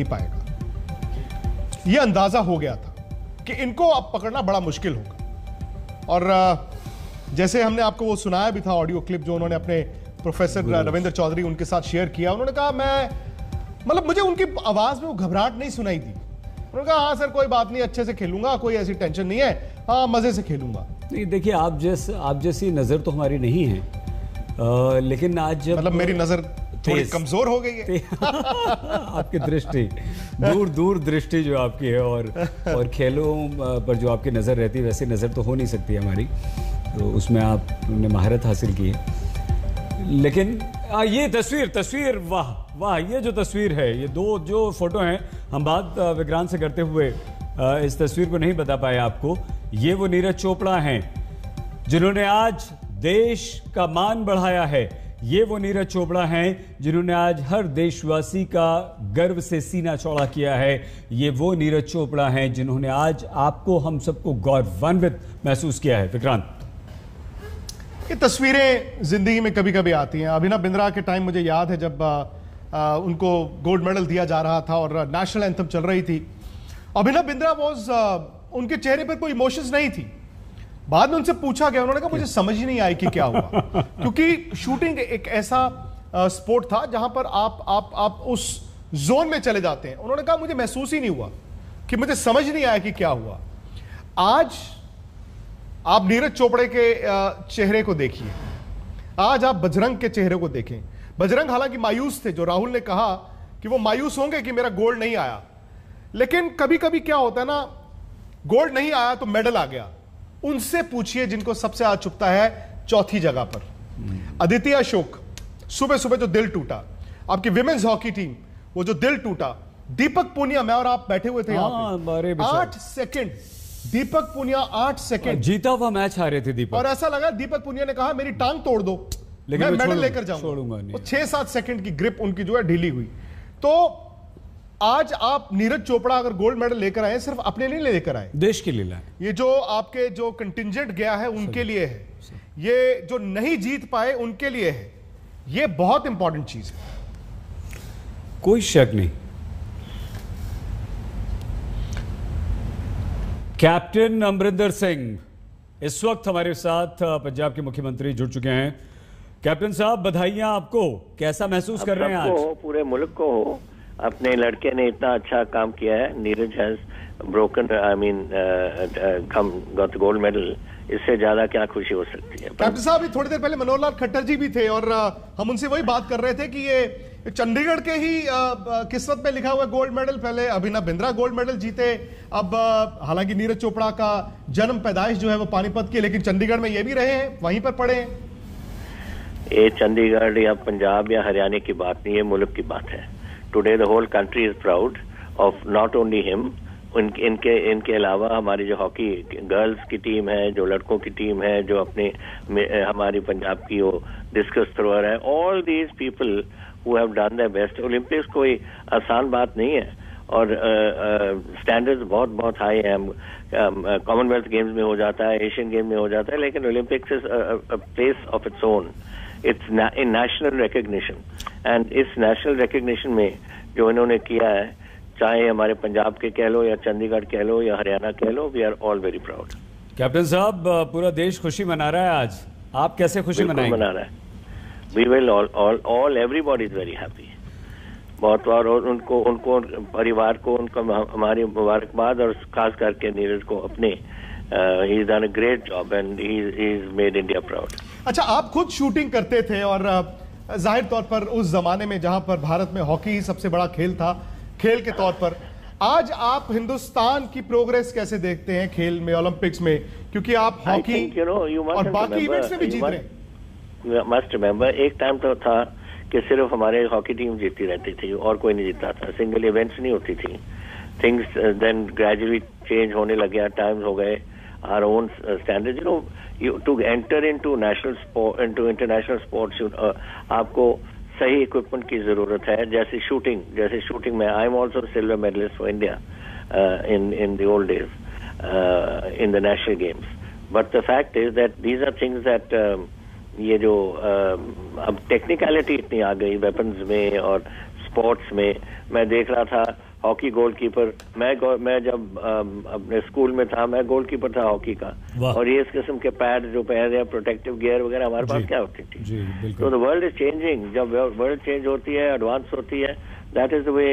पाएगा। ये अंदाजा हो गया था कि इनको अब पकड़ना बड़ा मुश्किल होगा। और जैसे हमने आपको वो सुनाया भी था ऑडियो क्लिप, जो उन्होंने अपने प्रोफेसर रविंद्र चौधरी उनके साथ शेयर किया। उन्होंने कहा मैं, मतलब मुझे उनकी आवाज में वो घबराहट नहीं सुनाई दी। उन्होंने कहा हाँ सर, कोई बात नहीं, अच्छे से खेलूंगा, कोई ऐसी टेंशन नहीं है, हाँ मजे से खेलूंगा। नहीं, देखिए आप जैसे आप जैसी नजर तो हमारी नहीं है, आ, लेकिन आज मतलब मेरी नजर थोड़ी कमजोर हो गई है। आपकी दृष्टि, दूर दूर दृष्टि जो आपकी है, और और खेलों पर जो आपकी नजर रहती है, वैसी नजर तो हो नहीं सकती हमारी, तो उसमें आपने महारत हासिल की है। लेकिन आ, ये तस्वीर तस्वीर वाह वाह, ये जो तस्वीर है, ये दो जो फोटो हैं, हम बात विक्रांत से करते हुए आ, इस तस्वीर को नहीं बता पाए आपको। ये वो नीरज चोपड़ा हैं जिन्होंने आज देश का मान बढ़ाया है। ये वो नीरज चोपड़ा हैं जिन्होंने आज हर देशवासी का गर्व से सीना चौड़ा किया है। ये वो नीरज चोपड़ा हैं जिन्होंने आज आपको, हम सबको गौरवान्वित महसूस किया है। विक्रांत, ये तस्वीरें जिंदगी में कभी कभी आती हैं। अभिनव बिंद्रा के टाइम मुझे याद है जब आ, आ, उनको गोल्ड मेडल दिया जा रहा था और नेशनल एंथम चल रही थी, अभिनव बिंद्रा वॉज, उनके चेहरे पर कोई इमोशंस नहीं थी। बाद में उनसे पूछा गया, उन्होंने कहा मुझे समझ ही नहीं आई कि क्या हुआ, क्योंकि शूटिंग एक ऐसा स्पोर्ट था जहां पर आप आप आप उस जोन में चले जाते हैं। उन्होंने कहा मुझे महसूस ही नहीं हुआ, कि मुझे समझ नहीं आया कि क्या हुआ। आज आप नीरज चोपड़े के चेहरे को देखिए, आज आप बजरंग के चेहरे को देखें। बजरंग हालांकि मायूस थे, जो राहुल ने कहा कि वो मायूस होंगे कि मेरा गोल्ड नहीं आया, लेकिन कभी कभी क्या होता है ना, गोल्ड नहीं आया तो मेडल आ गया। उनसे पूछिए जिनको सबसे आज चुपता है चौथी जगह पर। अदिति अशोक, सुबह सुबह जो दिल टूटा, आपकी विमेन्स हॉकी टीम, वो जो दिल टूटा। दीपक पूनिया, मैं और आप बैठे हुए थे यहाँ पे, आठ सेकंड दीपक पूनिया, आठ सेकंड जीता हुआ मैच हारे थे दीपक, और ऐसा लगा दीपक पूनिया ने कहा मेरी टांग तोड़ दो, मैं मेडल लेकर जाऊंगा। वो छह सात सेकंड की ग्रिप उनकी जो है ढीली हुई। तो आज आप नीरज चोपड़ा अगर गोल्ड मेडल लेकर आए, सिर्फ अपने लिए लेकर आए, देश के लिए लाए। ये जो आपके जो कंटिंजेंट गया है उनके लिए है, ये जो नहीं जीत पाए उनके लिए है, ये बहुत इंपॉर्टेंट चीज है, कोई शक नहीं। कैप्टन अमरिंदर सिंह इस वक्त हमारे साथ पंजाब के मुख्यमंत्री जुड़ चुके हैं। कैप्टन साहब, बधाइयां आपको, कैसा महसूस कर रहे हैं आज? पूरे मुल्क को हो, अपने लड़के ने इतना अच्छा काम किया है। Neeraj has broken, I mean come got gold medal, इससे ज्यादा क्या खुशी हो सकती है। कैप्टन साहब, ये थोड़ी देर पहले मनोहर लाल खट्टर जी भी थे और हम उनसे वही बात कर रहे थे कि ये चंडीगढ़ के ही किस्मत में लिखा हुआ गोल्ड मेडल। पहले अभिनव बिंद्रा गोल्ड मेडल जीते, अब हालांकि नीरज चोपड़ा का जन्म पैदाइश जो है वो पानीपत की, लेकिन चंडीगढ़ में ये भी रहे हैं, वहीं पर पढ़े हैं। ये चंडीगढ़ या पंजाब या हरियाणा की बात नहीं है, मुल्क की बात है। Today the whole country is proud of not only him, इनके इनके अलावा हमारी जो हॉकी गर्ल्स की टीम है, जो लड़कों की टीम है, जो अपने हमारी पंजाब की वो डिस्कस थ्रोअर है, all these people who have done their best. Olympics कोई आसान बात नहीं है और स्टैंडर्ड्स uh, uh, बहुत बहुत हाई है। कॉमनवेल्थ गेम्स में हो जाता है, एशियन गेम में हो जाता है, लेकिन Olympics is a place of its own, it's in national recognition. And इस नेशनल रिकग्निशन में जो इन्होंने किया है, चाहे हमारे पंजाब के कह लो या चंडीगढ़ कह लो या हरियाणा कह लो, we are all very proud. Captain sahab, पूरा देश खुशी मना रहा है आज, आप कैसे खुशी मनाएंगे? मना रहा है, we will all all all everybody is very happy. बहुत और उनको उनको परिवार को उनको हमारी मुबारकबाद, और खास करके नीरज को अपने he is done a great job and he is made India proud. अच्छा, आप खुद शूटिंग करते थे और जाहिर तौर पर उस जमाने में जहां पर भारत में हॉकी ही सबसे बड़ा खेल था, खेल के तौर पर आज आप हिंदुस्तान की प्रोग्रेस कैसे देखते हैं खेल में, ओलंपिक्स में, क्योंकि आप हॉकी you know, और बाकी इवेंट्स में भी जीत रहे हैं। मस्ट रिमेंबर, एक टाइम तो था कि सिर्फ हमारे हॉकी टीम जीतती रहती थी और कोई नहीं जीतता था, सिंगल इवेंट्स नहीं होती थी। थिंग्स देन ग्रेजुअली चेंज होने लगे, टाइम्स हो गए, our own standard, you know, you to enter into national sport, into international sports, आपको सही इक्विपमेंट की जरूरत है। जैसे शूटिंग जैसे शूटिंग में I am also silver medallist for India in in the old days in the national games, but the fact is that these are things that ये जो uh, अब टेक्निकलिटी इतनी आ गई वेपन्स में और स्पोर्ट्स में। मैं देख रहा था हॉकी गोलकीपर, मैं मैं जब uh, अपने स्कूल में था, मैं गोलकीपर था हॉकी का, और ये इस किस्म के पैड जो पहन रहे हैं, प्रोटेक्टिव गियर वगैरह हमारे पास क्या होती थी। तो द वर्ल्ड इज चेंजिंग, जब वर्ल्ड चेंज होती है, एडवांस होती है, that is the way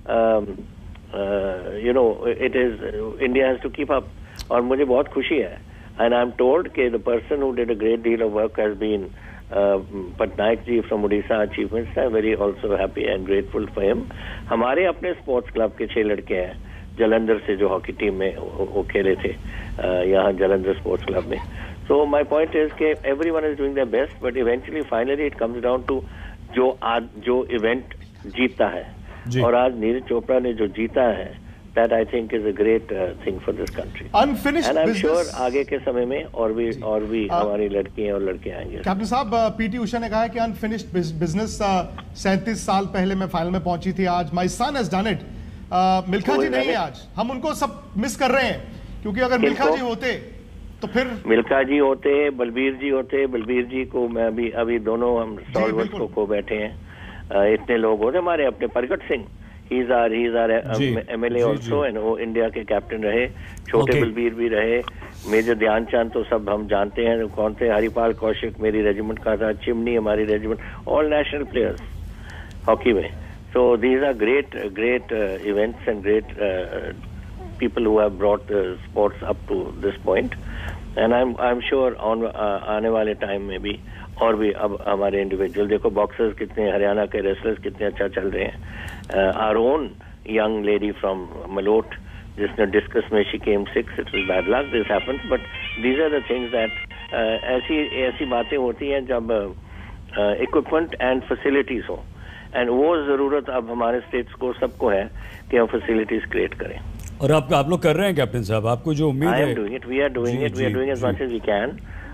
you know it is, India has to keep up. और मुझे बहुत खुशी है, and I'm told that the person who did a great deal of work has been uh, Patnaik ji from Odisha Achievements. I'm very also happy and grateful for him. हमारे अपने sports club के छह लड़के हैं जलंधर से जो hockey team में वो खेले थे यहाँ जलंधर स्पोर्ट्स क्लब में। So my point is कि everyone is doing their best, but eventually finally it comes down to जो आज जो इवेंट जीतता है, और आज नीरज चोपड़ा ने जो जीता है, that I think is a great uh, thing for this country. Unfinished and I'm business. sure आगे के समय में और भी और भी uh, हमारी लड़कियां और लड़के आएंगे। कैप्टन साहब, पीटी उषा ने कहा है कि अनफिनिश्ड बिजनेस सैंतीस साल पहले मैं फाइनल में पहुंची थी, आज my son has done it. Milkha ji नहीं है आज, हम उनको सब मिस कर रहे हैं, क्योंकि अगर मिल्खा जी होते तो फिर मिल्खा जी होते, बलबीर जी होते, बलबीर जी को मैं अभी अभी दोनों हम स्टॉलवर्ड्स को खो बैठे हैं। uh, इतने लोग होते, हमारे अपने Pargat Singh, he's our he's our M L A also, and वो इंडिया के कैप्टन रहे, छोटे okay. बलबीर भी रहे, मेजर ध्यानचंद तो सब हम जानते हैं कौन थे, हरिपाल कौशिक मेरी रेजिमेंट का था, चिमनी हमारी regiment, all national players hockey में। So these are great great uh, events and great uh, people who have brought the sports up to this point, and I'm I'm sure on uh, आने वाले time में भी और भी अब हमारे individual देखो, बॉक्सर्स कितने, हरियाणा के रेसलर्स कितने अच्छा चल रहे हैं। Our own young lady from Malot जिसने डिस्कस में she came six, it was bad luck, this happens, but these are the things that ऐसी ऐसी बातें होती हैं जब इक्विपमेंट एंड फैसिलिटीज हो, एंड वो जरूरत अब हमारे स्टेट्स को सबको है कि हम फैसिलिटीज क्रिएट करें। और आप आप लोग कर रहे हैं कैप्टन साहब, आपको जो उम्मीद है। I am doing it, we are doing it, we are doing as much as we can.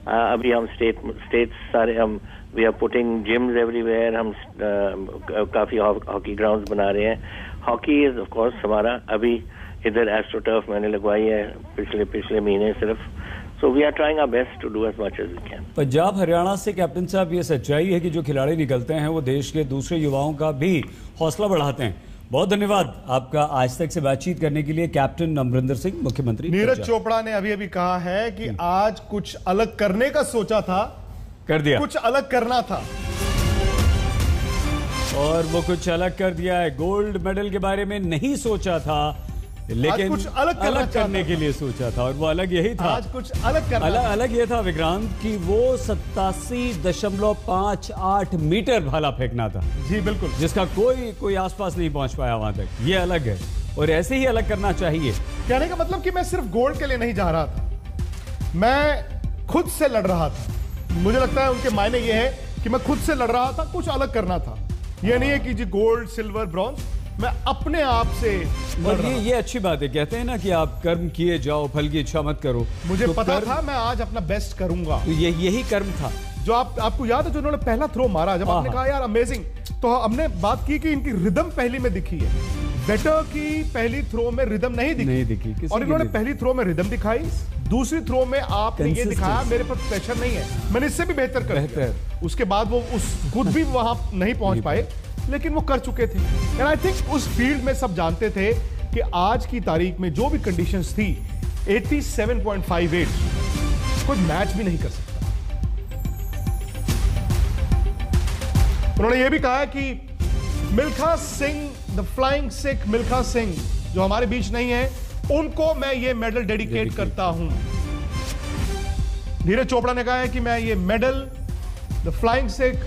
अभी हम स्टेट स्टेट सारे हम we are putting gyms everywhere, हम uh, काफी हॉकी ग्राउंड्स बना रहे हैं. हॉकी इज ऑफ कोर्स हमारा अभी इधर एस्ट्रोटर्फ मैंने लगवाई है पिछले पिछले महीने सिर्फ. So we are trying our best to do as much as we can. Punjab Haryana से कैप्टन साहब ये सच्चाई है कि जो खिलाड़ी निकलते हैं वो देश के दूसरे युवाओं का भी हौसला बढ़ाते हैं. बहुत धन्यवाद आपका आज तक से बातचीत करने के लिए कैप्टन अमरिंदर सिंह, मुख्यमंत्री. नीरज चोपड़ा ने अभी अभी कहा है कि आज कुछ अलग करने का सोचा था, कर दिया. कुछ अलग करना था और वो कुछ अलग कर दिया है. गोल्ड मेडल के बारे में नहीं सोचा था, लेकिन कुछ अलग, अलग करने के लिए सोचा था और वो अलग यही था. आज कुछ अलग करना अलग अलग ये था विक्रांत कि वो सत्तासी दशमलव पांच आठ मीटर भाला फेंकना था. जी बिल्कुल, जिसका कोई कोई आसपास नहीं पहुंच पाया वहां तक. ये अलग है और ऐसे ही अलग करना चाहिए. कहने का मतलब कि मैं सिर्फ गोल्ड के लिए नहीं जा रहा था, मैं खुद से लड़ रहा था. मुझे लगता है उनके मायने ये है कि मैं खुद से लड़ रहा था, कुछ अलग करना था. ये नहीं है कि जी गोल्ड सिल्वर ब्रॉन्ज, मैं अपने आप से. और ये ये अच्छी बात है. कहते हैं ना कि आप कर्म किए जाओ, फल की इच्छा मत करो. मुझे तो पता था मैं आज अपना बेस्ट करूंगा. तो ये यही कर्म था. जो आप आपको याद है जो उन्होंने पहला थ्रो मारा, जब आपने कहा यार अमेजिंग, तो हमने बात की कि इनकी रिदम पहली में दिखी है. बेटर की पहली थ्रो में रिदम नहीं दिखी, नहीं दिखी और इन्होंने पहली थ्रो में रिदम दिखाई. दूसरी थ्रो में आपने ये दिखाया मेरे पर प्रेशर नहीं है, मैंने इससे भी बेहतर कर दिया. उसके बाद वो उस खुद भी वहां नहीं पहुंच पाए, लेकिन वो कर चुके थे. एंड आई थिंक उस फील्ड में सब जानते थे कि आज की तारीख में जो भी कंडीशंस थी, सत्तासी पॉइंट फाइव एट कोई मैच भी नहीं कर सकता. उन्होंने ये भी कहा है कि मिल्खा सिंह, द फ्लाइंग सिख मिल्खा सिंह जो हमारे बीच नहीं है, उनको मैं ये मेडल डेडिकेट करता हूं. नीरज चोपड़ा ने कहा है कि मैं ये medal the flying Sikh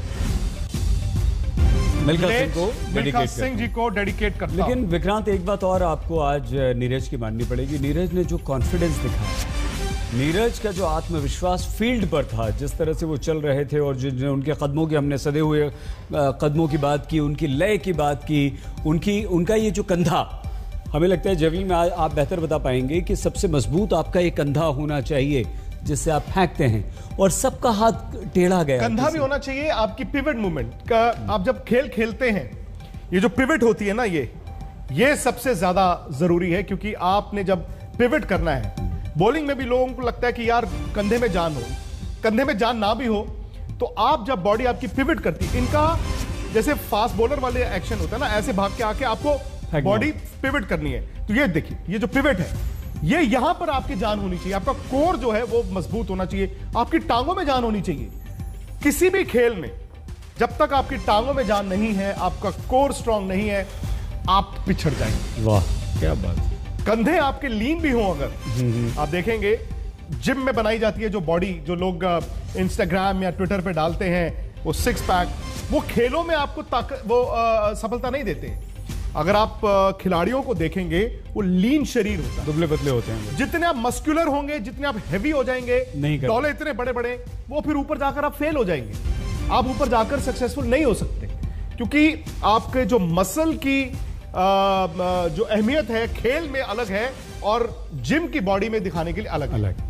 Milkha Singh को मिल्खा सिंह जी को डेडिकेट करता. लेकिन विक्रांत एक बात और आपको आज नीरज की माननी पड़ेगी. नीरज ने जो कॉन्फिडेंस दिखाया, नीरज का जो आत्मविश्वास फील्ड पर था, जिस तरह से वो चल रहे थे और जो उनके कदमों की हमने सदे हुए कदमों की बात की, उनकी लय की बात की, उनकी उनका ये जो कंधा, हमें लगता है जेवलिन में आप बेहतर बता पाएंगे कि सबसे मजबूत आपका ये कंधा होना चाहिए जिससे आप फेंकते हैं, और सबका हाथ टेढ़ा गया. कंधा भी होना चाहिए. आपकी पिवट मूवमेंट का, आप जब खेल खेलते हैं, ये जो पिवट होती है ना, ये ये सबसे ज्यादा जरूरी है. क्योंकि आपने जब पिवट करना है, बॉलिंग में भी लोगों को लगता है कि यार कंधे में जान हो, कंधे में जान ना भी हो, तो आप जब बॉडी आपकी पिवट करती है, इनका जैसे फास्ट बॉलर वाले एक्शन होता है ना, ऐसे भाग के आके आपको बॉडी पिवट करनी है. तो ये देखिए, ये जो पिवट है, ये यहां पर आपकी जान होनी चाहिए. आपका कोर जो है वो मजबूत होना चाहिए. आपकी टांगों में जान होनी चाहिए. किसी भी खेल में जब तक आपकी टांगों में जान नहीं है, आपका कोर स्ट्रांग नहीं है, आप पिछड़ जाएंगे. वाह क्या बात. कंधे आपके लीन भी हो, अगर आप देखेंगे जिम में बनाई जाती है जो बॉडी, जो लोग इंस्टाग्राम या ट्विटर पे डालते हैं, वो सिक्स पैक, वो खेलों में आपको ताकत, वो आ, सफलता नहीं देते. अगर आप खिलाड़ियों को देखेंगे, वो लीन शरीर होता है, दुबले पतले होते हैं. जितने आप मस्कुलर होंगे, जितने आप हैवी हो जाएंगे, डोले इतने बड़े बड़े, वो फिर ऊपर जाकर आप फेल हो जाएंगे. आप ऊपर जाकर सक्सेसफुल नहीं हो सकते, क्योंकि आपके जो मसल की आ, जो अहमियत है खेल में अलग है और जिम की बॉडी में दिखाने के लिए अलग अलग.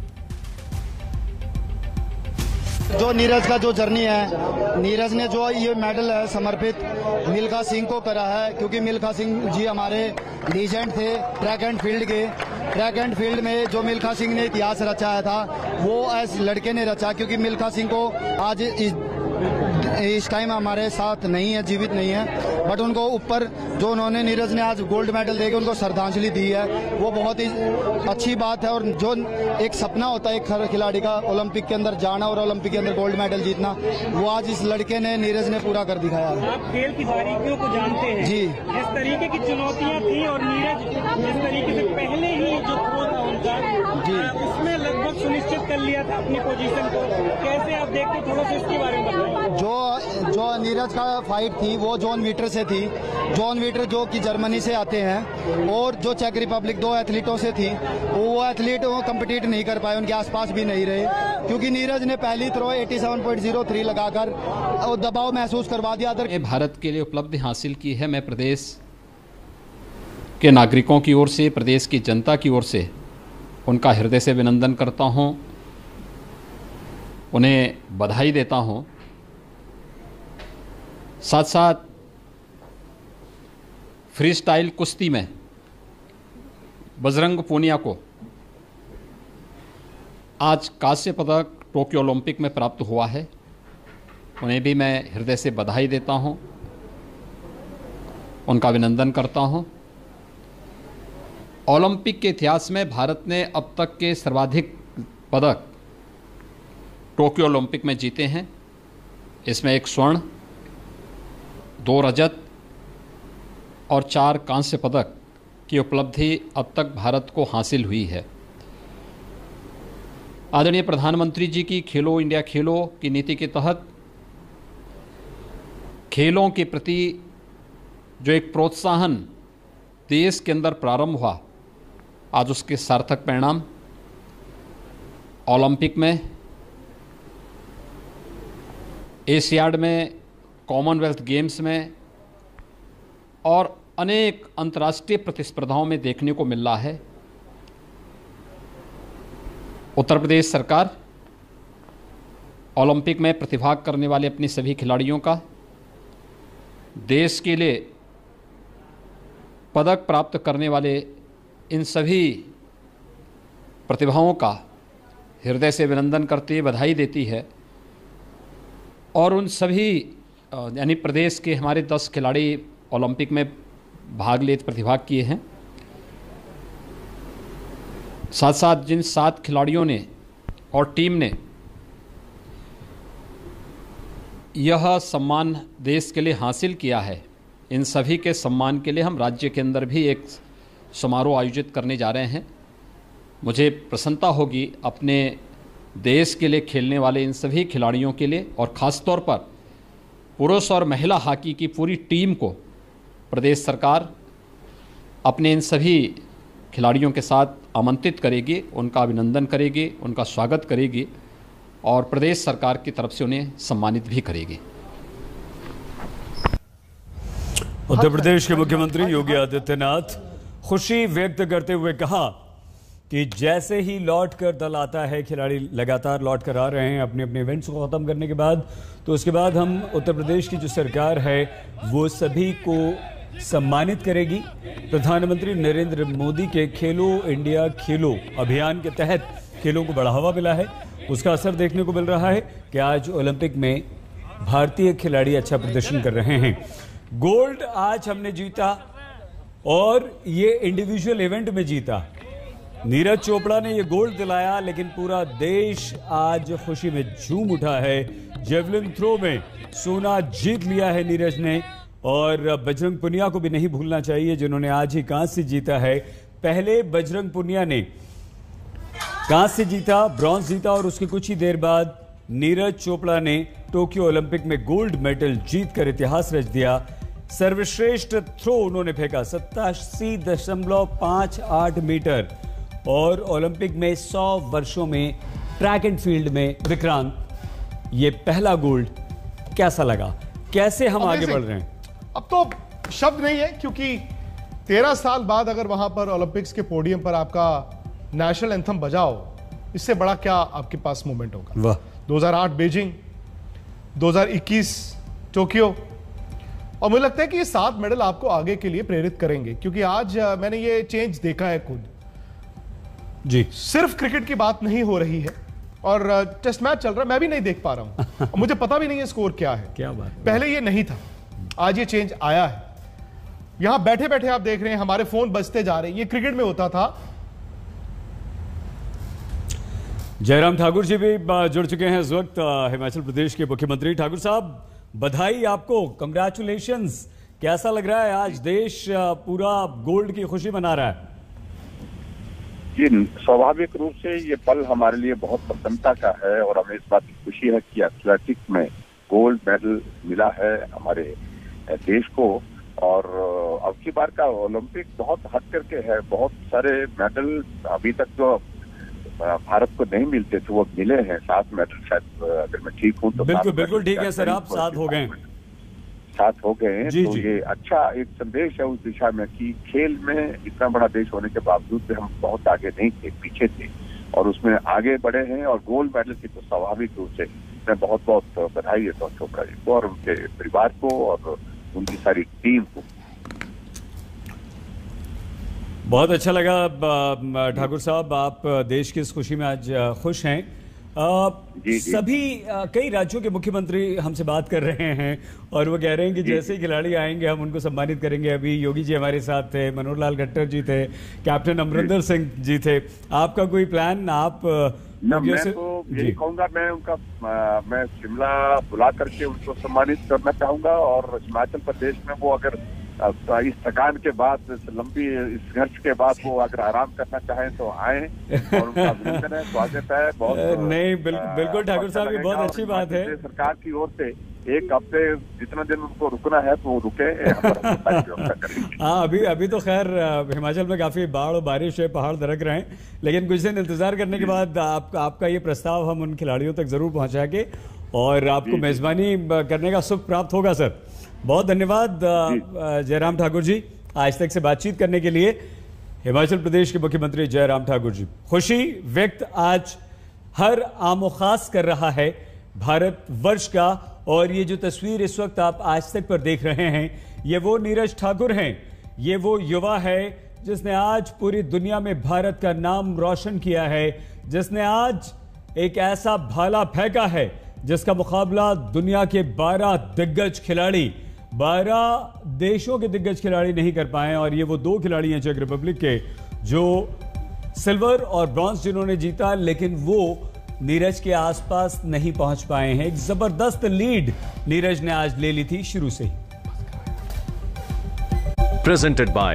जो नीरज का जो जर्नी है, नीरज ने जो ये मेडल है समर्पित मिल्खा सिंह को करा है, क्योंकि मिल्खा सिंह जी हमारे लीजेंड थे ट्रैक एंड फील्ड के. ट्रैक एंड फील्ड में जो मिल्खा सिंह ने इतिहास रचाया था, वो ऐसे लड़के ने रचा. क्योंकि मिल्खा सिंह को आज इस, इस टाइम हमारे साथ नहीं है, जीवित नहीं है, बट उनको ऊपर जो उन्होंने, नीरज ने आज गोल्ड मेडल देकर उनको श्रद्धांजलि दी है, वो बहुत ही अच्छी बात है. और जो एक सपना होता है एक खिलाड़ी का, ओलंपिक के अंदर जाना और ओलंपिक के अंदर गोल्ड मेडल जीतना, वो आज इस लड़के ने, नीरज ने पूरा कर दिखाया. आप खेल की बारीकियों को जानते हैं जी, जिस तरीके की चुनौतियां थी, और नीरज जिस तरीके से पहले ही जो थ्रो था उनका जी, उसमें लगभग सुनिश्चित कर लिया था अपनी पोजीशन को. कैसे आप देखते, थोड़ा सा इसके बारे में बताएं. जो जो नीरज का फाइट थी वो जॉन वीटर से थी. जॉन वीटर जो कि जर्मनी से आते हैं, और जो चेक रिपब्लिक, दो एथलीटों से थी. वो एथलीट वो कम्पिटिट नहीं कर पाए, उनके आसपास भी नहीं रहे, क्योंकि नीरज ने पहली थ्रो सत्तासी पॉइंट ज़ीरो थ्री लगाकर दबाव महसूस करवा दिया. भारत के लिए उपलब्धि हासिल की है. मैं प्रदेश के नागरिकों की ओर से, प्रदेश की जनता की ओर से उनका हृदय से अभिनंदन करता हूं. उन्हें बधाई देता हूं। साथ साथ फ्री स्टाइल कुश्ती में बजरंग पूनिया को आज कांस्य पदक टोक्यो ओलंपिक में प्राप्त हुआ है, उन्हें भी मैं हृदय से बधाई देता हूं, उनका अभिनंदन करता हूं। ओलंपिक के इतिहास में भारत ने अब तक के सर्वाधिक पदक टोक्यो ओलंपिक में जीते हैं। इसमें एक स्वर्ण, दो रजत और चार कांस्य पदक की उपलब्धि अब तक भारत को हासिल हुई है। आदरणीय प्रधानमंत्री जी की खेलो इंडिया खेलो की नीति के तहत खेलों के प्रति जो एक प्रोत्साहन देश के अंदर प्रारंभ हुआ, आज उसके सार्थक परिणाम ओलंपिक में, एशियाड में, कॉमनवेल्थ गेम्स में और अनेक अंतर्राष्ट्रीय प्रतिस्पर्धाओं में देखने को मिल रहा है। उत्तर प्रदेश सरकार ओलंपिक में प्रतिभाग करने वाले अपने सभी खिलाड़ियों का, देश के लिए पदक प्राप्त करने वाले इन सभी प्रतिभाओं का हृदय से अभिनंदन करती है, बधाई देती है। और उन सभी यानी प्रदेश के हमारे दस खिलाड़ी ओलंपिक में भाग ले प्रतिभाग किए हैं। साथ साथ जिन सात खिलाड़ियों ने और टीम ने यह सम्मान देश के लिए हासिल किया है, इन सभी के सम्मान के लिए हम राज्य के अंदर भी एक समारोह आयोजित करने जा रहे हैं। मुझे प्रसन्नता होगी अपने देश के लिए खेलने वाले इन सभी खिलाड़ियों के लिए, और ख़ास तौर पर पुरुष और महिला हॉकी की पूरी टीम को प्रदेश सरकार अपने इन सभी खिलाड़ियों के साथ आमंत्रित करेगी, उनका अभिनंदन करेगी, उनका स्वागत करेगी और प्रदेश सरकार की तरफ से उन्हें सम्मानित भी करेगी। उत्तर प्रदेश के मुख्यमंत्री योगी आदित्यनाथ खुशी व्यक्त करते हुए कहा कि जैसे ही लौट कर दल आता है, खिलाड़ी लगातार लौट कर आ रहे हैं अपने अपने इवेंट्स को ख़त्म करने के बाद, तो उसके बाद हम उत्तर प्रदेश की जो सरकार है वो सभी को सम्मानित करेगी। प्रधानमंत्री नरेंद्र मोदी के खेलो इंडिया खेलो अभियान के तहत खेलों को बढ़ावा मिला है, उसका असर देखने को मिल रहा है कि आज ओलंपिक में भारतीय खिलाड़ी अच्छा प्रदर्शन कर रहे हैं। गोल्ड आज हमने जीता और ये इंडिविजुअल इवेंट में जीता। नीरज चोपड़ा ने ये गोल्ड दिलाया, लेकिन पूरा देश आज खुशी में झूम उठा है। जेवलिन थ्रो में सोना जीत लिया है नीरज ने, और बजरंग पुनिया को भी नहीं भूलना चाहिए जिन्होंने आज ही कांस्य जीता है। पहले बजरंग पुनिया ने कांस्य जीता, ब्रॉन्ज जीता, और उसके कुछ ही देर बाद नीरज चोपड़ा ने टोक्यो ओलंपिक में गोल्ड मेडल जीतकर इतिहास रच दिया। सर्वश्रेष्ठ थ्रो उन्होंने फेंका सत्तासी दशमलव पांच आठ मीटर, और ओलंपिक में सौ वर्षों में ट्रैक एंड फील्ड में विक्रांत ये पहला गोल्ड कैसा लगा? कैसे हम आगे बढ़ रहे हैं? अब तो शब्द नहीं है, क्योंकि तेरह साल बाद अगर वहां पर ओलंपिक्स के पोडियम पर आपका नेशनल एंथम बजाओ, इससे बड़ा क्या आपके पास मोमेंट होगा। वाह। दो हज़ार आठ बीजिंग, दो हज़ार इक्कीस टोक्यो, और मुझे लगता है कि ये सात मेडल आपको आगे के लिए प्रेरित करेंगे, क्योंकि आज मैंने ये चेंज देखा है खुद जी। सिर्फ क्रिकेट की बात नहीं हो रही है, और टेस्ट मैच चल रहा है, मैं भी नहीं देख पा रहा हूं मुझे पता भी नहीं है स्कोर क्या है। क्या बात, पहले ये नहीं था, आज ये चेंज आया है। यहां बैठे बैठे आप देख रहे हैं हमारे फोन बजते जा रहे हैं, ये क्रिकेट में होता था। जयराम ठाकुर जी भी जुड़ चुके हैं इस वक्त, हिमाचल प्रदेश के मुख्यमंत्री। ठाकुर साहब, बधाई आपको, कंग्रेचुलेशंस। कैसा लग रहा है आज देश पूरा गोल्ड की खुशी मना रहा है? जी, स्वाभाविक रूप से ये पल हमारे लिए बहुत प्रसन्नता का है, और हमें इस बात की खुशी है कि एथलेटिक्स में गोल्ड मेडल मिला है हमारे देश को। और अब की बार का ओलंपिक बहुत हट करके है, बहुत सारे मेडल अभी तक जो भारत को नहीं मिलते थे वो मिले हैं। सात मेडल शायद, अगर मैं ठीक हूँ तो बिल्कुल बिल्कुल ठीक है सर, आप सात हो गए साथ हो गए हैं, तो जी। ये अच्छा एक संदेश है उस दिशा में कि खेल में इतना बड़ा देश होने के बावजूद भी हम बहुत आगे नहीं थे, पीछे थे। और उसमें आगे बढ़े हैं और गोल्ड मेडल की तो स्वाभाविक रूप से मैं बहुत बहुत बधाई देता हूँ चोपड़ा जी को और उनके परिवार को और उनकी सारी टीम को। बहुत अच्छा लगा ठाकुर साहब, आप देश की इस खुशी में आज खुश हैं। आ, जी, जी। सभी आ, कई राज्यों के मुख्यमंत्री हमसे बात कर रहे हैं और वो कह रहे हैं कि जैसे ही खिलाड़ी आएंगे हम उनको सम्मानित करेंगे। अभी योगी जी हमारे साथ थे, मनोहर लाल खट्टर जी थे, कैप्टन अमरिंदर सिंह जी थे। आपका कोई प्लान? आप न, मैं से... तो यही कहूंगा, मैं उनका आ, मैं शिमला बुला करके उनको सम्मानित करना चाहूंगा और हिमाचल प्रदेश में वो अगर इस थकान के बाद, लंबी इस संघर्ष के बाद वो अगर आराम करना चाहें तो आए और उनका अभिनंदन है, स्वागत है। बहुत नहीं बिल, बिल्कुल ठाकुर साहब, ये बहुत अच्छी बात है। सरकार की ओर से एक हफ्ते जितना दिन उनको रुकना है तो वो रुके। हाँ, अभी अभी तो खैर हिमाचल में काफी बाढ़ और बारिश है, पहाड़ दरक रहे हैं, लेकिन कुछ दिन इंतजार करने के बाद आप, आपका ये प्रस्ताव हम उन खिलाड़ियों तक जरूर पहुंचाएंगे और आपको मेजबानी करने का सुख प्राप्त होगा। सर बहुत धन्यवाद जयराम ठाकुर जी, आज तक से बातचीत करने के लिए। हिमाचल प्रदेश के मुख्यमंत्री जयराम ठाकुर जी। खुशी व्यक्त आज हर आमो खास कर रहा है भारत वर्ष का, और ये जो तस्वीर इस वक्त आप आज तक पर देख रहे हैं, ये वो नीरज ठाकुर हैं, ये वो युवा है जिसने आज पूरी दुनिया में भारत का नाम रोशन किया है, जिसने आज एक ऐसा भाला फेंका है जिसका मुकाबला दुनिया के बारह दिग्गज खिलाड़ी, बारह देशों के दिग्गज खिलाड़ी नहीं कर पाए। और ये वो दो खिलाड़ी हैं चेक रिपब्लिक के जो सिल्वर और ब्रॉन्ज जिन्होंने जीता, लेकिन वो नीरज के आसपास नहीं पहुंच पाए हैं। एक जबरदस्त लीड नीरज ने आज ले ली थी शुरू से ही। Presented by